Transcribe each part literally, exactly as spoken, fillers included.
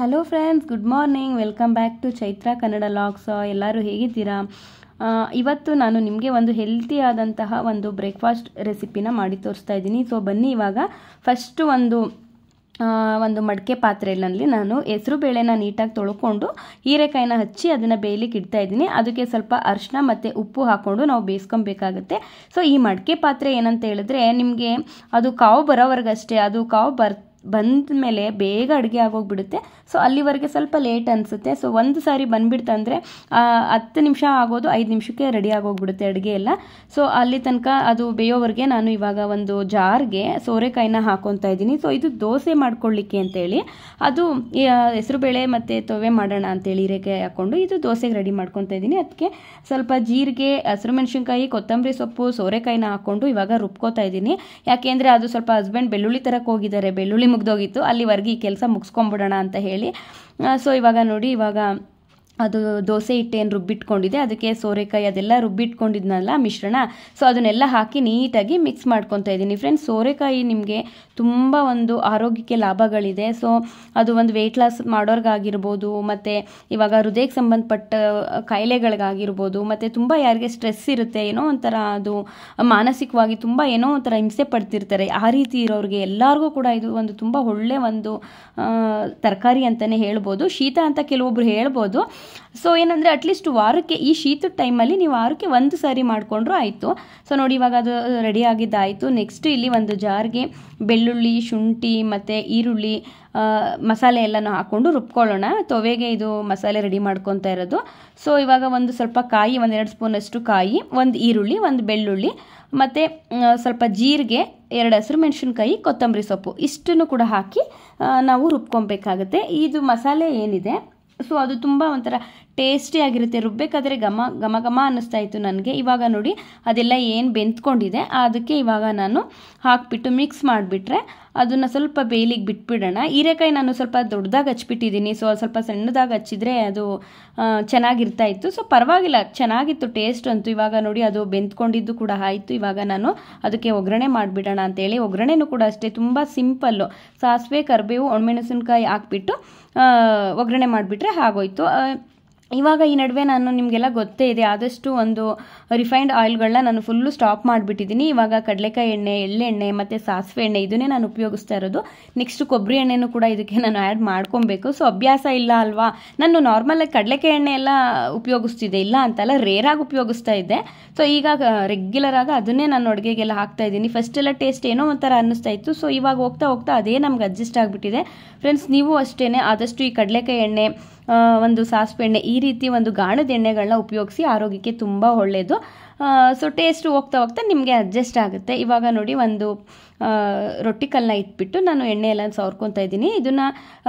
Hello friends, good morning. Welcome back to Chaitra Kannada logs. ಎಲ್ಲರೂ ಹೇಗಿದ್ದೀರಾ? ಇವತ್ತು ನಾನು ನಿಮಗೆ ಒಂದು ಹೆಲ್ತಿ ಆದಂತಹ ಒಂದು ಬ್ರೇಕ್ಫಾಸ್ಟ್ ರೆಸಿಪಿನ ಮಾಡಿ ತೋರಿಸ್ತಾ ಇದ್ದೀನಿ. ಸೊ ಬನ್ನಿ, ಇವಾಗ ಫಸ್ಟು ಒಂದು ಒಂದು ಮಡಿಕೆ ಪಾತ್ರೆಯಲ್ಲಿ ನಾನು ಹೆಸರು ಬೇಳೆನ ನೀಟಾಗಿ ತೊಳ್ಕೊಂಡು ಹೀರೆಕಾಯಿನ ಹಚ್ಚಿ ಅದನ್ನು ಬೇಯಲಿಕ್ಕೆ ಇಡ್ತಾ ಇದ್ದೀನಿ. ಅದಕ್ಕೆ ಸ್ವಲ್ಪ ಅರಿಶಿನ ಮತ್ತು ಉಪ್ಪು ಹಾಕ್ಕೊಂಡು ನಾವು ಬೇಯಿಸ್ಕೊಬೇಕಾಗುತ್ತೆ. ಸೊ ಈ ಮಡಿಕೆ ಪಾತ್ರೆ ಏನಂತ ಹೇಳಿದ್ರೆ, ನಿಮಗೆ ಅದು ಕಾವು ಬರೋವರೆಗಷ್ಟೇ, ಅದು ಕಾವು ಬರ್ ಬಂದ ಮೇಲೆ ಬೇಗ ಅಡುಗೆ ಆಗೋಗ್ಬಿಡುತ್ತೆ. ಸೊ ಅಲ್ಲಿವರೆಗೆ ಸ್ವಲ್ಪ ಲೇಟ್ ಅನಿಸುತ್ತೆ. ಸೊ ಒಂದು ಸಾರಿ ಬಂದುಬಿಡ್ತಂದರೆ ಹತ್ತು ನಿಮಿಷ ಆಗೋದು ಐದು ನಿಮಿಷಕ್ಕೆ ರೆಡಿ ಆಗೋಗ್ಬಿಡುತ್ತೆ ಅಡುಗೆ ಎಲ್ಲ. ಸೊ ಅಲ್ಲಿ ತನಕ ಅದು ಬೇಯೋವರೆಗೆ ನಾನು ಇವಾಗ ಒಂದು ಜಾರ್ಗೆ ಸೋರೆಕಾಯಿನ ಹಾಕೊತಾ ಇದ್ದೀನಿ. ಸೊ ಇದು ದೋಸೆ ಮಾಡ್ಕೊಳ್ಳಿಕ್ಕೆ ಅಂತೇಳಿ, ಅದು ಹೆಸರುಬೇಳೆ ಮತ್ತು ತೊವೆ ಮಾಡೋಣ ಅಂತೇಳಿ ಹೀರೆಕಾಯಿ ಹಾಕ್ಕೊಂಡು ಇದು ದೋಸೆಗೆ ರೆಡಿ ಮಾಡ್ಕೊತಾ ಇದ್ದೀನಿ. ಅದಕ್ಕೆ ಸ್ವಲ್ಪ ಜೀರಿಗೆ, ಹಸಿರು ಮೆಣಸಿನ್ಕಾಯಿ, ಕೊತ್ತಂಬರಿ ಸೊಪ್ಪು, ಸೋರೆಕಾಯಿನ ಹಾಕ್ಕೊಂಡು ಇವಾಗ ರುಬ್ಕೋತಾ ಇದ್ದೀನಿ. ಯಾಕೆಂದರೆ ಅದು ಸ್ವಲ್ಪ ಹಸ್ಬೆಂಡ್ ಬೆಳ್ಳುಳ್ಳಿ ತರಕ್ಕೆ ಹೋಗಿದ್ದಾರೆ, ಬೆಳ್ಳುಳ್ಳಿ ಮುಗ್ದೋಗಿತ್ತು, ಅಲ್ಲಿವರೆಗೆ ಈ ಕೆಲಸ ಮುಗಿಸ್ಕೊಂಬಿಡೋಣ ಅಂತ ಹೇಳಿ. ಸೊ ಇವಾಗ ನೋಡಿ, ಇವಾಗ ಅದು ದೋಸೆ ಹಿಟ್ಟೇನು ರುಬ್ಬಿಟ್ಕೊಂಡಿದೆ, ಅದಕ್ಕೆ ಸೋರೆಕಾಯಿ ಅದೆಲ್ಲ ರುಬ್ಬಿಟ್ಕೊಂಡಿದ್ನಲ್ಲ ಮಿಶ್ರಣ, ಸೊ ಅದನ್ನೆಲ್ಲ ಹಾಕಿ ನೀಟಾಗಿ ಮಿಕ್ಸ್ ಮಾಡ್ಕೊತಾ ಇದ್ದೀನಿ. ಫ್ರೆಂಡ್ಸ್, ಸೋರೆಕಾಯಿ ನಿಮಗೆ ತುಂಬ ಒಂದು ಆರೋಗ್ಯಕ್ಕೆ ಲಾಭಗಳಿದೆ. ಸೊ ಅದು ಒಂದು ವೆಯ್ಟ್ ಲಾಸ್ ಮಾಡೋರ್ಗಾಗಿರ್ಬೋದು, ಮತ್ತು ಇವಾಗ ಹೃದಯಕ್ಕೆ ಸಂಬಂಧಪಟ್ಟ ಕಾಯಿಲೆಗಳಿಗಾಗಿರ್ಬೋದು, ಮತ್ತು ತುಂಬ ಯಾರಿಗೆ ಸ್ಟ್ರೆಸ್ ಇರುತ್ತೆ, ಏನೋ ಒಂಥರ ಅದು ಮಾನಸಿಕವಾಗಿ ತುಂಬ ಏನೋ ಒಂಥರ ಹಿಂಸೆ ಪಡ್ತಿರ್ತಾರೆ, ಆ ರೀತಿ ಇರೋರಿಗೆ ಎಲ್ಲರಿಗೂ ಕೂಡ ಇದು ಒಂದು ತುಂಬ ಒಳ್ಳೆ ಒಂದು ತರಕಾರಿ ಅಂತಲೇ ಹೇಳ್ಬೋದು. ಶೀತ ಅಂತ ಕೆಲವೊಬ್ರು ಹೇಳ್ಬೋದು. ಸೊ ಏನಂದರೆ ಅಟ್ಲೀಸ್ಟ್ ವಾರಕ್ಕೆ, ಈ ಶೀತದ ಟೈಮಲ್ಲಿ ನೀವು ವಾರಕ್ಕೆ ಒಂದು ಸಾರಿ ಮಾಡಿಕೊಂಡ್ರೂ ಆಯಿತು. ಸೊ ನೋಡಿ, ಇವಾಗ ಅದು ರೆಡಿ ಆಗಿದ್ದಾಯಿತು. ನೆಕ್ಸ್ಟ್ ಇಲ್ಲಿ ಒಂದು ಜಾರ್ಗೆ ಬೆಳ್ಳುಳ್ಳಿ, ಶುಂಠಿ ಮತ್ತು ಈರುಳ್ಳಿ ಮಸಾಲೆ ಎಲ್ಲನೂ ಹಾಕ್ಕೊಂಡು ರುಬ್ಕೊಳ್ಳೋಣ. ತೊವೆಗೆ ಇದು ಮಸಾಲೆ ರೆಡಿ ಮಾಡ್ಕೊತಾ ಇರೋದು. ಸೊ ಇವಾಗ ಒಂದು ಸ್ವಲ್ಪ ಕಾಯಿ, ಒಂದೆರಡು ಸ್ಪೂನಷ್ಟು ಕಾಯಿ, ಒಂದು ಈರುಳ್ಳಿ, ಒಂದು ಬೆಳ್ಳುಳ್ಳಿ ಮತ್ತು ಸ್ವಲ್ಪ ಜೀರಿಗೆ, ಎರಡು ಹಸಿರು ಮೆಣಸಿನ್ಕಾಯಿ, ಕೊತ್ತಂಬರಿ ಸೊಪ್ಪು ಇಷ್ಟನ್ನು ಕೂಡ ಹಾಕಿ ನಾವು ರುಬ್ಕೊಬೇಕಾಗುತ್ತೆ. ಇದು ಮಸಾಲೆ ಏನಿದೆ, ಸೊ ಅದು ತುಂಬ ಒಂಥರ ಟೇಸ್ಟಿಯಾಗಿರುತ್ತೆ. ರುಬ್ಬೇಕಾದ್ರೆ ಘಮ ಘಮ ಘಮ ಅನ್ನಿಸ್ತಾ ಇತ್ತು ನನಗೆ. ಇವಾಗ ನೋಡಿ, ಅದೆಲ್ಲ ಏನು ಬೆಂದ್ಕೊಂಡಿದೆ ಅದಕ್ಕೆ ಇವಾಗ ನಾನು ಹಾಕಿಬಿಟ್ಟು ಮಿಕ್ಸ್ ಮಾಡಿಬಿಟ್ರೆ ಅದನ್ನು ಸ್ವಲ್ಪ ಬೇಯಲಿಕ್ಕೆ ಬಿಟ್ಬಿಡೋಣ. ಹೀರೆಕಾಯಿ ನಾನು ಸ್ವಲ್ಪ ದೊಡ್ಡದಾಗಿ ಹಚ್ಬಿಟ್ಟಿದ್ದೀನಿ. ಸೊ ಸ್ವಲ್ಪ ಸಣ್ಣದಾಗಿ ಹಚ್ಚಿದ್ರೆ ಅದು ಚೆನ್ನಾಗಿರ್ತಾ ಇತ್ತು. ಸೊ ಪರವಾಗಿಲ್ಲ, ಚೆನ್ನಾಗಿತ್ತು ಟೇಸ್ಟ್ ಅಂತೂ. ಇವಾಗ ನೋಡಿ, ಅದು ಬೆಂದ್ಕೊಂಡಿದ್ದು ಕೂಡ ಆಯಿತು. ಇವಾಗ ನಾನು ಅದಕ್ಕೆ ಒಗ್ಗರಣೆ ಮಾಡಿಬಿಡೋಣ ಅಂತೇಳಿ, ಒಗ್ಗರಣೆನೂ ಕೂಡ ಅಷ್ಟೇ ತುಂಬ ಸಿಂಪಲ್ಲು. ಸಾಸಿವೆ, ಕರಿಬೇವು, ಒಣಮೆಣಸಿನ್ಕಾಯಿ ಹಾಕ್ಬಿಟ್ಟು ಒಗ್ಗರಣೆ ಮಾಡಿಬಿಟ್ರೆ ಆಗೋಯ್ತು. ಇವಾಗ ಈ ನಡುವೆ ನಾನು ನಿಮಗೆಲ್ಲ ಗೊತ್ತೇ ಇದೆ, ಆದಷ್ಟು ಒಂದು ರಿಫೈನ್ಡ್ ಆಯಿಲ್ಗಳನ್ನ ನಾನು ಫುಲ್ಲು ಸ್ಟಾಪ್ ಮಾಡಿಬಿಟ್ಟಿದ್ದೀನಿ. ಇವಾಗ ಕಡಲೆಕಾಯಿ ಎಣ್ಣೆ, ಎಳ್ಳೆಣ್ಣೆ ಮತ್ತು ಸಾಸಿವೆ ಎಣ್ಣೆ ಇದನ್ನೇ ನಾನು ಉಪಯೋಗಿಸ್ತಾ ಇರೋದು. ನೆಕ್ಸ್ಟ್ ಕೊಬ್ಬರಿ ಎಣ್ಣೆನೂ ಕೂಡ ಇದಕ್ಕೆ ನಾನು ಆ್ಯಡ್ ಮಾಡ್ಕೊಬೇಕು. ಸೊ ಅಭ್ಯಾಸ ಇಲ್ಲ ಅಲ್ವಾ, ನಾನು ನಾರ್ಮಲಾಗಿ ಕಡಲೆಕಾಯಿ ಎಣ್ಣೆ ಎಲ್ಲ ಉಪಯೋಗಿಸ್ತಿದ್ದೆ, ಇಲ್ಲ ಅಂತಲ್ಲ, ರೇರಾಗಿ ಉಪಯೋಗಿಸ್ತಾ ಇದ್ದೆ. ಸೊ ಈಗ ರೆಗ್ಯುಲರಾಗಿ ಅದನ್ನೇ ನಾನು ಅಡುಗೆಗೆಲ್ಲ ಹಾಕ್ತಾ ಇದ್ದೀನಿ. ಫಸ್ಟೆಲ್ಲ ಟೇಸ್ಟ್ ಏನೋ ಒಂಥರ ಅನ್ನಿಸ್ತಾ ಇತ್ತು. ಸೊ ಇವಾಗ ಹೋಗ್ತಾ ಹೋಗ್ತಾ ಅದೇ ನಮ್ಗೆ ಅಡ್ಜಸ್ಟ್ ಆಗಿಬಿಟ್ಟಿದೆ. ಫ್ರೆಂಡ್ಸ್, ನೀವು ಅಷ್ಟೇ ಆದಷ್ಟು ಈ ಕಡಲೆಕಾಯಿ ಎಣ್ಣೆ, ಒಂದು ಸಾಸಿವೆ ಎಣ್ಣೆ, ಈ ರೀತಿ ಒಂದು ಗಾಣದ ಎಣ್ಣೆಗಳನ್ನ ಉಪಯೋಗಿಸಿ, ಆರೋಗ್ಯಕ್ಕೆ ತುಂಬ ಒಳ್ಳೆಯದು. ಸೊ ಟೇಸ್ಟ್ ಹೋಗ್ತಾ ಹೋಗ್ತಾ ನಿಮಗೆ ಅಡ್ಜಸ್ಟ್ ಆಗುತ್ತೆ. ಇವಾಗ ನೋಡಿ, ಒಂದು ರೊಟ್ಟಿ ಕಲ್ಲನ್ನ ಇಟ್ಬಿಟ್ಟು ನಾನು ಎಣ್ಣೆ ಎಲ್ಲ ಸವರ್ಕೊತಾ ಇದ್ದೀನಿ. ಇದನ್ನು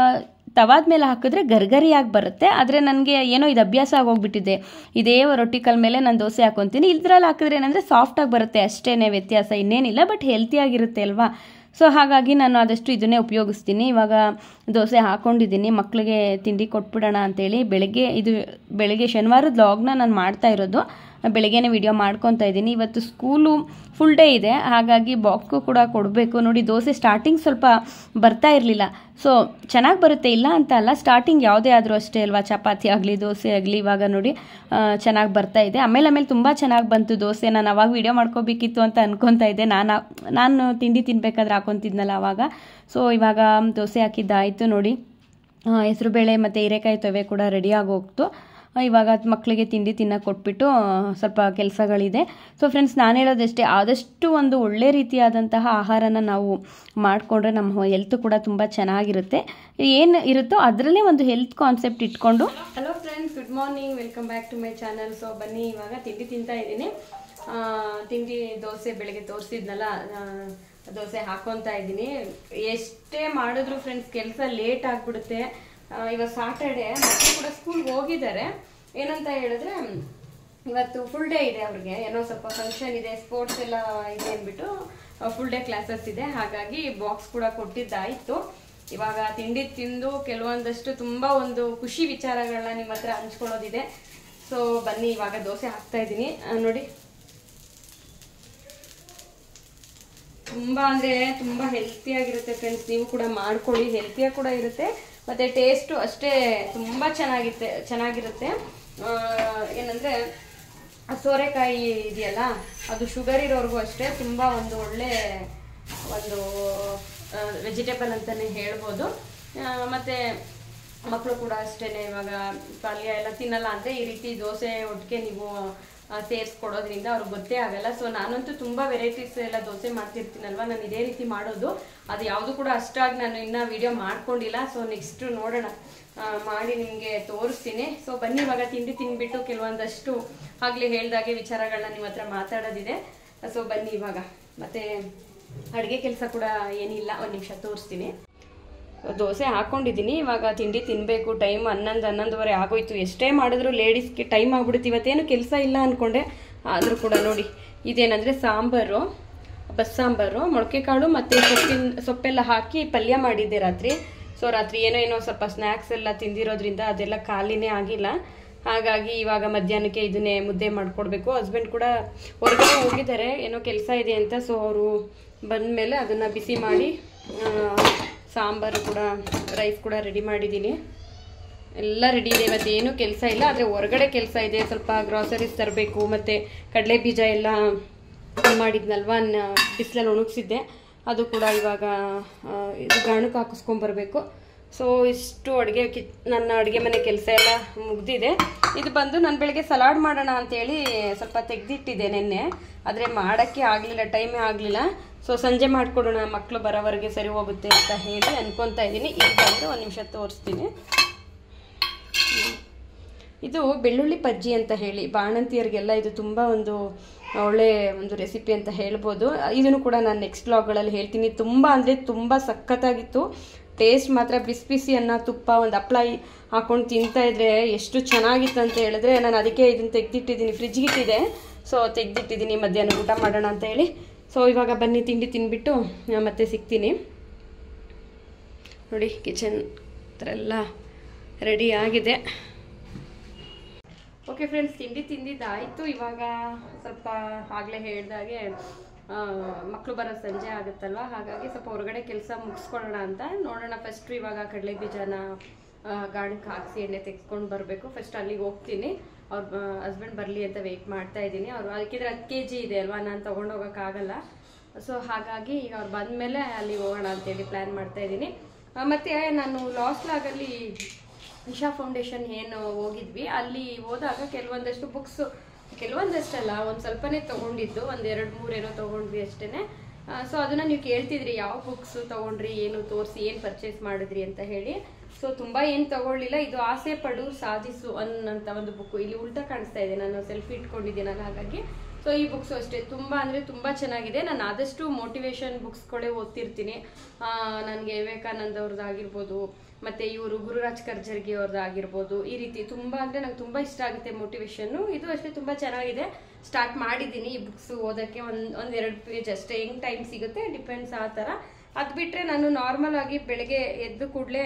ತವಾದ ಮೇಲೆ ಹಾಕಿದ್ರೆ ಗರ್ಗರಿಯಾಗಿ ಬರುತ್ತೆ. ಆದರೆ ನನಗೆ ಏನೋ ಇದು ಅಭ್ಯಾಸ ಆಗೋಗ್ಬಿಟ್ಟಿದೆ, ಇದೇ ರೊಟ್ಟಿ ಕಲ್ ಮೇಲೆ ನಾನು ದೋಸೆ ಹಾಕೊತೀನಿ. ಇದ್ರಲ್ಲಿ ಹಾಕಿದ್ರೆ ಏನಂದರೆ ಸಾಫ್ಟಾಗಿ ಬರುತ್ತೆ, ಅಷ್ಟೇ ವ್ಯತ್ಯಾಸ, ಇನ್ನೇನಿಲ್ಲ. ಬಟ್ ಹೆಲ್ತಿಯಾಗಿರುತ್ತೆ ಅಲ್ವಾ. ಸೊ ಹಾಗಾಗಿ ನಾನು ಆದಷ್ಟು ಇದನ್ನೇ ಉಪಯೋಗಿಸ್ತೀನಿ. ಇವಾಗ ದೋಸೆ ಹಾಕ್ಕೊಂಡಿದ್ದೀನಿ, ಮಕ್ಕಳಿಗೆ ತಿಂಡಿ ಕೊಟ್ಬಿಡೋಣ ಅಂತೇಳಿ. ಬೆಳಗ್ಗೆ ಇದು ಬೆಳಗ್ಗೆ ಶನಿವಾರದ ಲಾಗ್ನ ನಾನು ಮಾಡ್ತಾ ಇರೋದು, ಬೆಳಗ್ಗೆನೇ ವಿಡಿಯೋ ಮಾಡ್ಕೊತಾ ಇದ್ದೀನಿ. ಇವತ್ತು ಸ್ಕೂಲು ಫುಲ್ ಡೇ ಇದೆ, ಹಾಗಾಗಿ ಬಾಕ್ಸ್ಗೂ ಕೂಡ ಕೊಡಬೇಕು. ನೋಡಿ, ದೋಸೆ ಸ್ಟಾರ್ಟಿಂಗ್ ಸ್ವಲ್ಪ ಬರ್ತಾ ಇರಲಿಲ್ಲ. ಸೊ ಚೆನ್ನಾಗಿ ಬರುತ್ತೆ, ಇಲ್ಲ ಅಂತ ಅಲ್ಲ, ಸ್ಟಾರ್ಟಿಂಗ್ ಯಾವುದೇ ಆದರೂ ಅಷ್ಟೇ ಅಲ್ವಾ, ಚಪಾತಿ ಆಗಲಿ ದೋಸೆ ಆಗಲಿ. ಇವಾಗ ನೋಡಿ ಚೆನ್ನಾಗಿ ಬರ್ತಾ ಇದೆ. ಆಮೇಲೆ ಆಮೇಲೆ ತುಂಬ ಚೆನ್ನಾಗಿ ಬಂತು ದೋಸೆ. ನಾನು ಅವಾಗ ವಿಡಿಯೋ ಮಾಡ್ಕೋಬೇಕಿತ್ತು ಅಂತ ಅನ್ಕೊತಾ ಇದ್ದೆ, ನಾನು ನಾನು ತಿಂಡಿ ತಿನ್ಬೇಕಾದ್ರೆ ಹಾಕೊತಿದ್ನಲ್ಲ ಅವಾಗ. ಸೊ ಇವಾಗ ದೋಸೆ ಹಾಕಿದ್ದಾಯಿತು. ನೋಡಿ, ಹೆಸರುಬೇಳೆ ಮತ್ತು ಹೀರೆಕಾಯಿ ತೊವೆ ಕೂಡ ರೆಡಿ ಆಗೋಗ್ತು. ಇವಾಗ ಮಕ್ಕಳಿಗೆ ತಿಂಡಿ ತಿನ್ನೋಕೆ ಕೊಟ್ಬಿಟ್ಟು ಸ್ವಲ್ಪ ಕೆಲಸಗಳಿದೆ. ಸೊ ಫ್ರೆಂಡ್ಸ್, ನಾನು ಹೇಳೋದಷ್ಟೇ, ಆದಷ್ಟು ಒಂದು ಒಳ್ಳೆ ರೀತಿಯಾದಂತಹ ಆಹಾರನ ನಾವು ಮಾಡಿಕೊಂಡ್ರೆ ನಮ್ಮ ಹೆಲ್ತ್ ಕೂಡ ತುಂಬ ಚೆನ್ನಾಗಿರುತ್ತೆ. ಏನು ಇರುತ್ತೋ ಅದರಲ್ಲೇ ಒಂದು ಹೆಲ್ತ್ ಕಾನ್ಸೆಪ್ಟ್ ಇಟ್ಕೊಂಡು. Hello friends, good morning, welcome back to my channel. So ಬನ್ನಿ, ಇವಾಗ ತಿಂಡಿ ತಿಂತಾ ಇದ್ದೀನಿ. ತಿಂಡಿ ದೋಸೆ ಬೆಳಗ್ಗೆ ತೋರಿಸಿದ್ನಲ್ಲ, ದೋಸೆ ಹಾಕೊತಾ ಇದ್ದೀನಿ. ಎಷ್ಟೇ ಮಾಡಿದ್ರು ಫ್ರೆಂಡ್ಸ್ ಕೆಲಸ ಲೇಟ್ ಆಗಿಬಿಡುತ್ತೆ. ಇವಾಗ ಸಾಟರ್ಡೆ, ಮಕ್ಕಳು ಕೂಡ ಸ್ಕೂಲ್ಗೆ ಹೋಗಿದ್ದಾರೆ. ಏನಂತ ಹೇಳಿದ್ರೆ, ಇವತ್ತು ಫುಲ್ ಡೇ ಇದೆ ಅವ್ರಿಗೆ, ಏನೋ ಸ್ವಲ್ಪ ಫಂಕ್ಷನ್ ಇದೆ, ಸ್ಪೋರ್ಟ್ಸ್ ಎಲ್ಲ ಇದೆ ಅಂದ್ಬಿಟ್ಟು ಫುಲ್ ಡೇ ಕ್ಲಾಸಸ್ ಇದೆ. ಹಾಗಾಗಿ ಬಾಕ್ಸ್ ಕೂಡ ಕೊಟ್ಟಿದ್ದಾಯಿತು. ಇವಾಗ ತಿಂಡಿ ತಿಂದು ಕೆಲವೊಂದಷ್ಟು ತುಂಬ ಒಂದು ಖುಷಿ ವಿಚಾರಗಳನ್ನ ನಿಮ್ಮ ಹತ್ರ ಹಂಚ್ಕೊಳ್ಳೋದಿದೆ. ಸೊ ಬನ್ನಿ, ಇವಾಗ ದೋಸೆ ಹಾಕ್ತಾ ಇದ್ದೀನಿ. ನೋಡಿ, ತುಂಬ ಅಂದರೆ ತುಂಬ ಹೆಲ್ತಿಯಾಗಿರುತ್ತೆ ಫ್ರೆಂಡ್ಸ್. ನೀವು ಕೂಡ ಮಾಡ್ಕೊಳ್ಳಿ, ಹೆಲ್ತಿಯಾಗಿ ಕೂಡ ಇರುತ್ತೆ, ಮತ್ತು ಟೇಸ್ಟು ಅಷ್ಟೇ ತುಂಬ ಚೆನ್ನಾಗಿತ್ತೆ ಚೆನ್ನಾಗಿರುತ್ತೆ. ಏನಂದರೆ ಸೋರೆಕಾಯಿ ಇದೆಯಲ್ಲ, ಅದು ಶುಗರ್ ಇರೋರ್ಗೂ ಅಷ್ಟೇ ತುಂಬ ಒಂದು ಒಳ್ಳೆ ಒಂದು ವೆಜಿಟೇಬಲ್ ಅಂತಲೇ ಹೇಳ್ಬೋದು. ಮತ್ತು ಮಕ್ಕಳು ಕೂಡ ಅಷ್ಟೇ, ಇವಾಗ ಪಲ್ಯ ಎಲ್ಲ ತಿನ್ನಲ್ಲ ಅಂದರೆ ಈ ರೀತಿ ದೋಸೆ ಒಟ್ಟಿಗೆ ನೀವು ಸೇರಿಸ್ಕೊಡೋದ್ರಿಂದ ಅವ್ರಿಗೆ ಗೊತ್ತೇ ಆಗಲ್ಲ. ಸೊ ನಾನಂತೂ ತುಂಬ ವೆರೈಟೀಸ್ ಎಲ್ಲ ದೋಸೆ ಮಾಡ್ತಿರ್ತೀನಲ್ವ, ನಾನು ಇದೇ ರೀತಿ ಮಾಡೋದು. ಅದು ಯಾವುದು ಕೂಡ ಅಷ್ಟಾಗಿ ನಾನು ಇನ್ನೂ ವಿಡಿಯೋ ಮಾಡ್ಕೊಂಡಿಲ್ಲ. ಸೊ ನೆಕ್ಸ್ಟು ನೋಡೋಣ, ಮಾಡಿ ನಿಮಗೆ ತೋರಿಸ್ತೀನಿ. ಸೊ ಬನ್ನಿ ಇವಾಗ ತಿಂಡಿ ತಿನ್ಬಿಟ್ಟು ಕೆಲವೊಂದಷ್ಟು ಆಗಲೇ ಹೇಳ್ದಾಗೆ ವಿಚಾರಗಳನ್ನ ನಿಮ್ಮ ಹತ್ರ ಮಾತಾಡೋದಿದೆ. ಸೊ ಬನ್ನಿ ಇವಾಗ. ಮತ್ತು ಅಡುಗೆ ಕೆಲಸ ಕೂಡ ಏನಿಲ್ಲ, ಒಂದು ನಿಮಿಷ ತೋರಿಸ್ತೀನಿ. ದೋಸೆ ಹಾಕ್ಕೊಂಡಿದ್ದೀನಿ, ಇವಾಗ ತಿಂಡಿ ತಿನ್ನಬೇಕು. ಟೈಮ್ ಹನ್ನೊಂದು ಹನ್ನೊಂದುವರೆ ಆಗೋಯ್ತು. ಎಷ್ಟೇ ಮಾಡಿದ್ರು ಲೇಡೀಸ್ಗೆ ಟೈಮ್ ಆಗ್ಬಿಡುತ್ತೆ. ಇವತ್ತೇನು ಕೆಲಸ ಇಲ್ಲ ಅಂದ್ಕೊಂಡೆ, ಆದರೂ ಕೂಡ ನೋಡಿ ಇದೇನಂದರೆ ಸಾಂಬಾರು, ಬಸ್ಸಾಂಬಾರು, ಮೊಳಕೆ ಕಾಳು ಮತ್ತು ಸೊಪ್ಪಿನ ಸೊಪ್ಪೆಲ್ಲ ಹಾಕಿ ಪಲ್ಯ ಮಾಡಿದ್ದೆ ರಾತ್ರಿ. ಸೊ ರಾತ್ರಿ ಏನೋ ಏನೋ ಸ್ವಲ್ಪ ಸ್ನ್ಯಾಕ್ಸ್ ಎಲ್ಲ ತಿಂದಿರೋದ್ರಿಂದ ಅದೆಲ್ಲ ಖಾಲಿನೇ ಆಗಿಲ್ಲ. ಹಾಗಾಗಿ ಇವಾಗ ಮಧ್ಯಾಹ್ನಕ್ಕೆ ಇದನ್ನೇ ಮುದ್ದೆ ಮಾಡಿಕೊಡ್ಬೇಕು. ಹಸ್ಬೆಂಡ್ ಕೂಡ ಹೊರಗಡೆ ಹೋಗಿದ್ದಾರೆ, ಏನೋ ಕೆಲಸ ಇದೆ ಅಂತ. ಸೊ ಅವರು ಬಂದಮೇಲೆ ಅದನ್ನು ಬಿಸಿ ಮಾಡಿ ಸಾಂಬಾರು ಕೂಡ, ರೈಸ್ ಕೂಡ ರೆಡಿ ಮಾಡಿದ್ದೀನಿ. ಎಲ್ಲ ರೆಡಿ ಇದೆ, ಇವತ್ತು ಏನೂ ಕೆಲಸ ಇಲ್ಲ. ಆದರೆ ಹೊರಗಡೆ ಕೆಲಸ ಇದೆ, ಸ್ವಲ್ಪ ಗ್ರಾಸರೀಸ್ ತರಬೇಕು. ಮತ್ತು ಕಡಲೆ ಬೀಜ ಎಲ್ಲ ಮಾಡಿದ್ನಲ್ವ, ಬಿಸಿಲಲ್ಲಿ ಒಣಗಿಸಿದ್ದೆ, ಅದು ಕೂಡ ಇವಾಗ ಇದು ಗಾಣಕ್ಕೆ ಹಾಕಿಸ್ಕೊಂಬರ್ಬೇಕು. ಸೊ ಇಷ್ಟು ಅಡುಗೆ ಕಿ ನನ್ನ ಅಡುಗೆ ಮನೆ ಕೆಲಸ ಎಲ್ಲ ಮುಗ್ದಿದೆ. ಇದು ಬಂದು ನಾನು ಬೆಳಗ್ಗೆ ಸಲಾಡ್ ಮಾಡೋಣ ಅಂತೇಳಿ ಸ್ವಲ್ಪ ತೆಗೆದಿಟ್ಟಿದ್ದೆ ನೆನ್ನೆ, ಆದರೆ ಮಾಡೋಕ್ಕೆ ಆಗಲಿಲ್ಲ, ಟೈಮೇ ಆಗಲಿಲ್ಲ. ಸೊ ಸಂಜೆ ಮಾಡಿಕೊಡೋಣ, ಮಕ್ಕಳು ಬರೋವರೆಗೆ ಸರಿ ಹೋಗುತ್ತೆ ಅಂತ ಹೇಳಿ ಅನ್ಕೊತಾ ಇದ್ದೀನಿ. ಇದು ಬಂದು ಒಂದು ನಿಮಿಷ ತೋರಿಸ್ತೀನಿ. ಇದು ಬೆಳ್ಳುಳ್ಳಿ ಪಜ್ಜಿ ಅಂತ ಹೇಳಿ ಬಾಣಂತಿಯರಿಗೆಲ್ಲ ಇದು ತುಂಬ ಒಂದು ಒಳ್ಳೆ ಒಂದು ರೆಸಿಪಿ ಅಂತ ಹೇಳ್ಬೋದು. ಇದನ್ನು ಕೂಡ ನಾನು ನೆಕ್ಸ್ಟ್ ವ್ಲಾಗ್ಗಳಲ್ಲಿ ಹೇಳ್ತೀನಿ. ತುಂಬ ಅಂದರೆ ತುಂಬ ಸಖತ್ತಾಗಿತ್ತು. ಟೇಸ್ಟ್ ಮಾತ್ರ ಬಿಸಿ ಬಿಸಿ ಅನ್ನ, ತುಪ್ಪ, ಒಂದು ಹಪ್ಪಳ ಹಾಕ್ಕೊಂಡು ತಿಂತಾಯಿದ್ರೆ ಎಷ್ಟು ಚೆನ್ನಾಗಿತ್ತು ಅಂತ ಹೇಳಿದ್ರೆ, ನಾನು ಅದಕ್ಕೆ ಇದನ್ನು ತೆಗೆದಿಟ್ಟಿದ್ದೀನಿ, ಫ್ರಿಜ್ಗೆ ಇಟ್ಟಿದೆ. ಸೊ ತೆಗೆದಿಟ್ಟಿದ್ದೀನಿ, ಮಧ್ಯಾಹ್ನ ಊಟ ಮಾಡೋಣ ಅಂತ ಹೇಳಿ. ಸೊ ಇವಾಗ ಬನ್ನಿ ತಿಂಡಿ ತಿಂದ್ಬಿಟ್ಟು ಮತ್ತೆ ಸಿಗ್ತೀನಿ. ನೋಡಿ ಕಿಚನ್ ಹತ್ರ ಎಲ್ಲ ರೆಡಿ ಆಗಿದೆ. ಓಕೆ ಫ್ರೆಂಡ್ಸ್, ತಿಂಡಿ ತಿಂದಿದ್ದಾಯಿತು. ಇವಾಗ ಸ್ವಲ್ಪ ಆಗಲೇ ಹೇಳ್ದಾಗೆ ಮಕ್ಕಳು ಬರೋ ಸಂಜೆ ಆಗುತ್ತಲ್ವ, ಹಾಗಾಗಿ ಸ್ವಲ್ಪ ಹೊರಗಡೆ ಕೆಲಸ ಮುಗಿಸ್ಕೊಳ್ಳೋಣ ಅಂತ ನೋಡೋಣ. ಫಸ್ಟು ಇವಾಗ ಕಡಲೆ ಬೀಜನ ಗಾಣಕ್ಕೆ ಹಾಕಿಸಿ ಎಣ್ಣೆ ತೆಗೆಸ್ಕೊಂಡು ಬರಬೇಕು. ಫಸ್ಟ್ ಅಲ್ಲಿಗೆ ಹೋಗ್ತೀನಿ, ಅವ್ರ ಹಸ್ಬೆಂಡ್ ಬರಲಿ ಅಂತ ವೆಯ್ಟ್ ಮಾಡ್ತಾ ಇದ್ದೀನಿ. ಅವರು ಅದಕ್ಕಿದ್ರೆ ಹತ್ತು ಕೆ ಜಿ ಇದೆ ಅಲ್ವಾ, ನಾನು ತೊಗೊಂಡೋಗೋಕ್ಕಾಗಲ್ಲ. ಸೊ ಹಾಗಾಗಿ ಈಗ ಅವ್ರು ಬಂದಮೇಲೆ ಅಲ್ಲಿ ಹೋಗೋಣ ಅಂತೇಳಿ ಪ್ಲ್ಯಾನ್ ಮಾಡ್ತಾ ಇದ್ದೀನಿ. ಮತ್ತು ನಾನು ಲಾಸ್ಟ್ ಲಾಗಲ್ಲಿ ಇಶಾ ಫೌಂಡೇಶನ್ ಏನು ಹೋಗಿದ್ವಿ, ಅಲ್ಲಿ ಹೋದಾಗ ಕೆಲವೊಂದಷ್ಟು ಬುಕ್ಸು, ಕೆಲವೊಂದಷ್ಟಲ್ಲ ಒಂದು ಸ್ವಲ್ಪನೇ ತೊಗೊಂಡಿದ್ದು, ಒಂದು ಎರಡು ಮೂರು ಏನೋ ತೊಗೊಂಡ್ವಿ ಅಷ್ಟೇ. ಸೊ ಅದನ್ನು ನೀವು ಕೇಳ್ತಿದ್ರಿ, ಯಾವ ಬುಕ್ಸು ತೊಗೊಂಡ್ರಿ, ಏನು ತೋರಿಸಿ, ಏನು ಪರ್ಚೇಸ್ ಮಾಡಿದ್ರಿ ಅಂತ ಹೇಳಿ. ಸೊ ತುಂಬ ಏನು ತೊಗೊಳ್ಳಿಲ್ಲ. ಇದು ಆಸೆ ಪಡು ಸಾಧಿಸು ಅನ್ನೋಂಥ ಒಂದು ಬುಕ್ಕು, ಇಲ್ಲಿ ಉಲ್ಟಾ ಕಾಣಿಸ್ತಾ ಇದೆ, ನಾನು ಸೆಲ್ಫಿ ಇಟ್ಕೊಂಡಿದ್ದೀನಲ್ಲ, ಹಾಗಾಗಿ. ಸೊ ಈ ಬುಕ್ಸು ಅಷ್ಟೇ ತುಂಬ ಅಂದರೆ ತುಂಬ ಚೆನ್ನಾಗಿದೆ. ನಾನು ಆದಷ್ಟು ಮೋಟಿವೇಶನ್ ಬುಕ್ಸ್ಗಳೇ ಓದ್ತಿರ್ತೀನಿ. ನನಗೆ ವಿವೇಕಾನಂದ ಅವ್ರದ್ದಾಗಿರ್ಬೋದು, ಮತ್ತು ಇವರು ಗುರುರಾಜ್ ಕರ್ಜರ್ಗಿ ಅವ್ರದ್ದಾಗಿರ್ಬೋದು, ಈ ರೀತಿ ತುಂಬ ಅಂದರೆ ನಂಗೆ ತುಂಬ ಇಷ್ಟ ಆಗುತ್ತೆ ಮೋಟಿವೇಶನ್ನು. ಇದು ಅಷ್ಟೇ ತುಂಬ ಚೆನ್ನಾಗಿದೆ. ಸ್ಟಾರ್ಟ್ ಮಾಡಿದ್ದೀನಿ ಈ ಬುಕ್ಸ್ ಓದೋಕ್ಕೆ. ಒಂದು ಒಂದು ಎರಡು ಪೇಜ್ ಅಷ್ಟೇ, ಹೆಂಗೆ ಟೈಮ್ ಸಿಗುತ್ತೆ ಡಿಪೆಂಡ್ಸ್ ಆ ಥರ. ಅದು ಬಿಟ್ಟರೆ ನಾನು ನಾರ್ಮಲ್ ಆಗಿ ಬೆಳಗ್ಗೆ ಎದ್ದು ಕೂಡಲೇ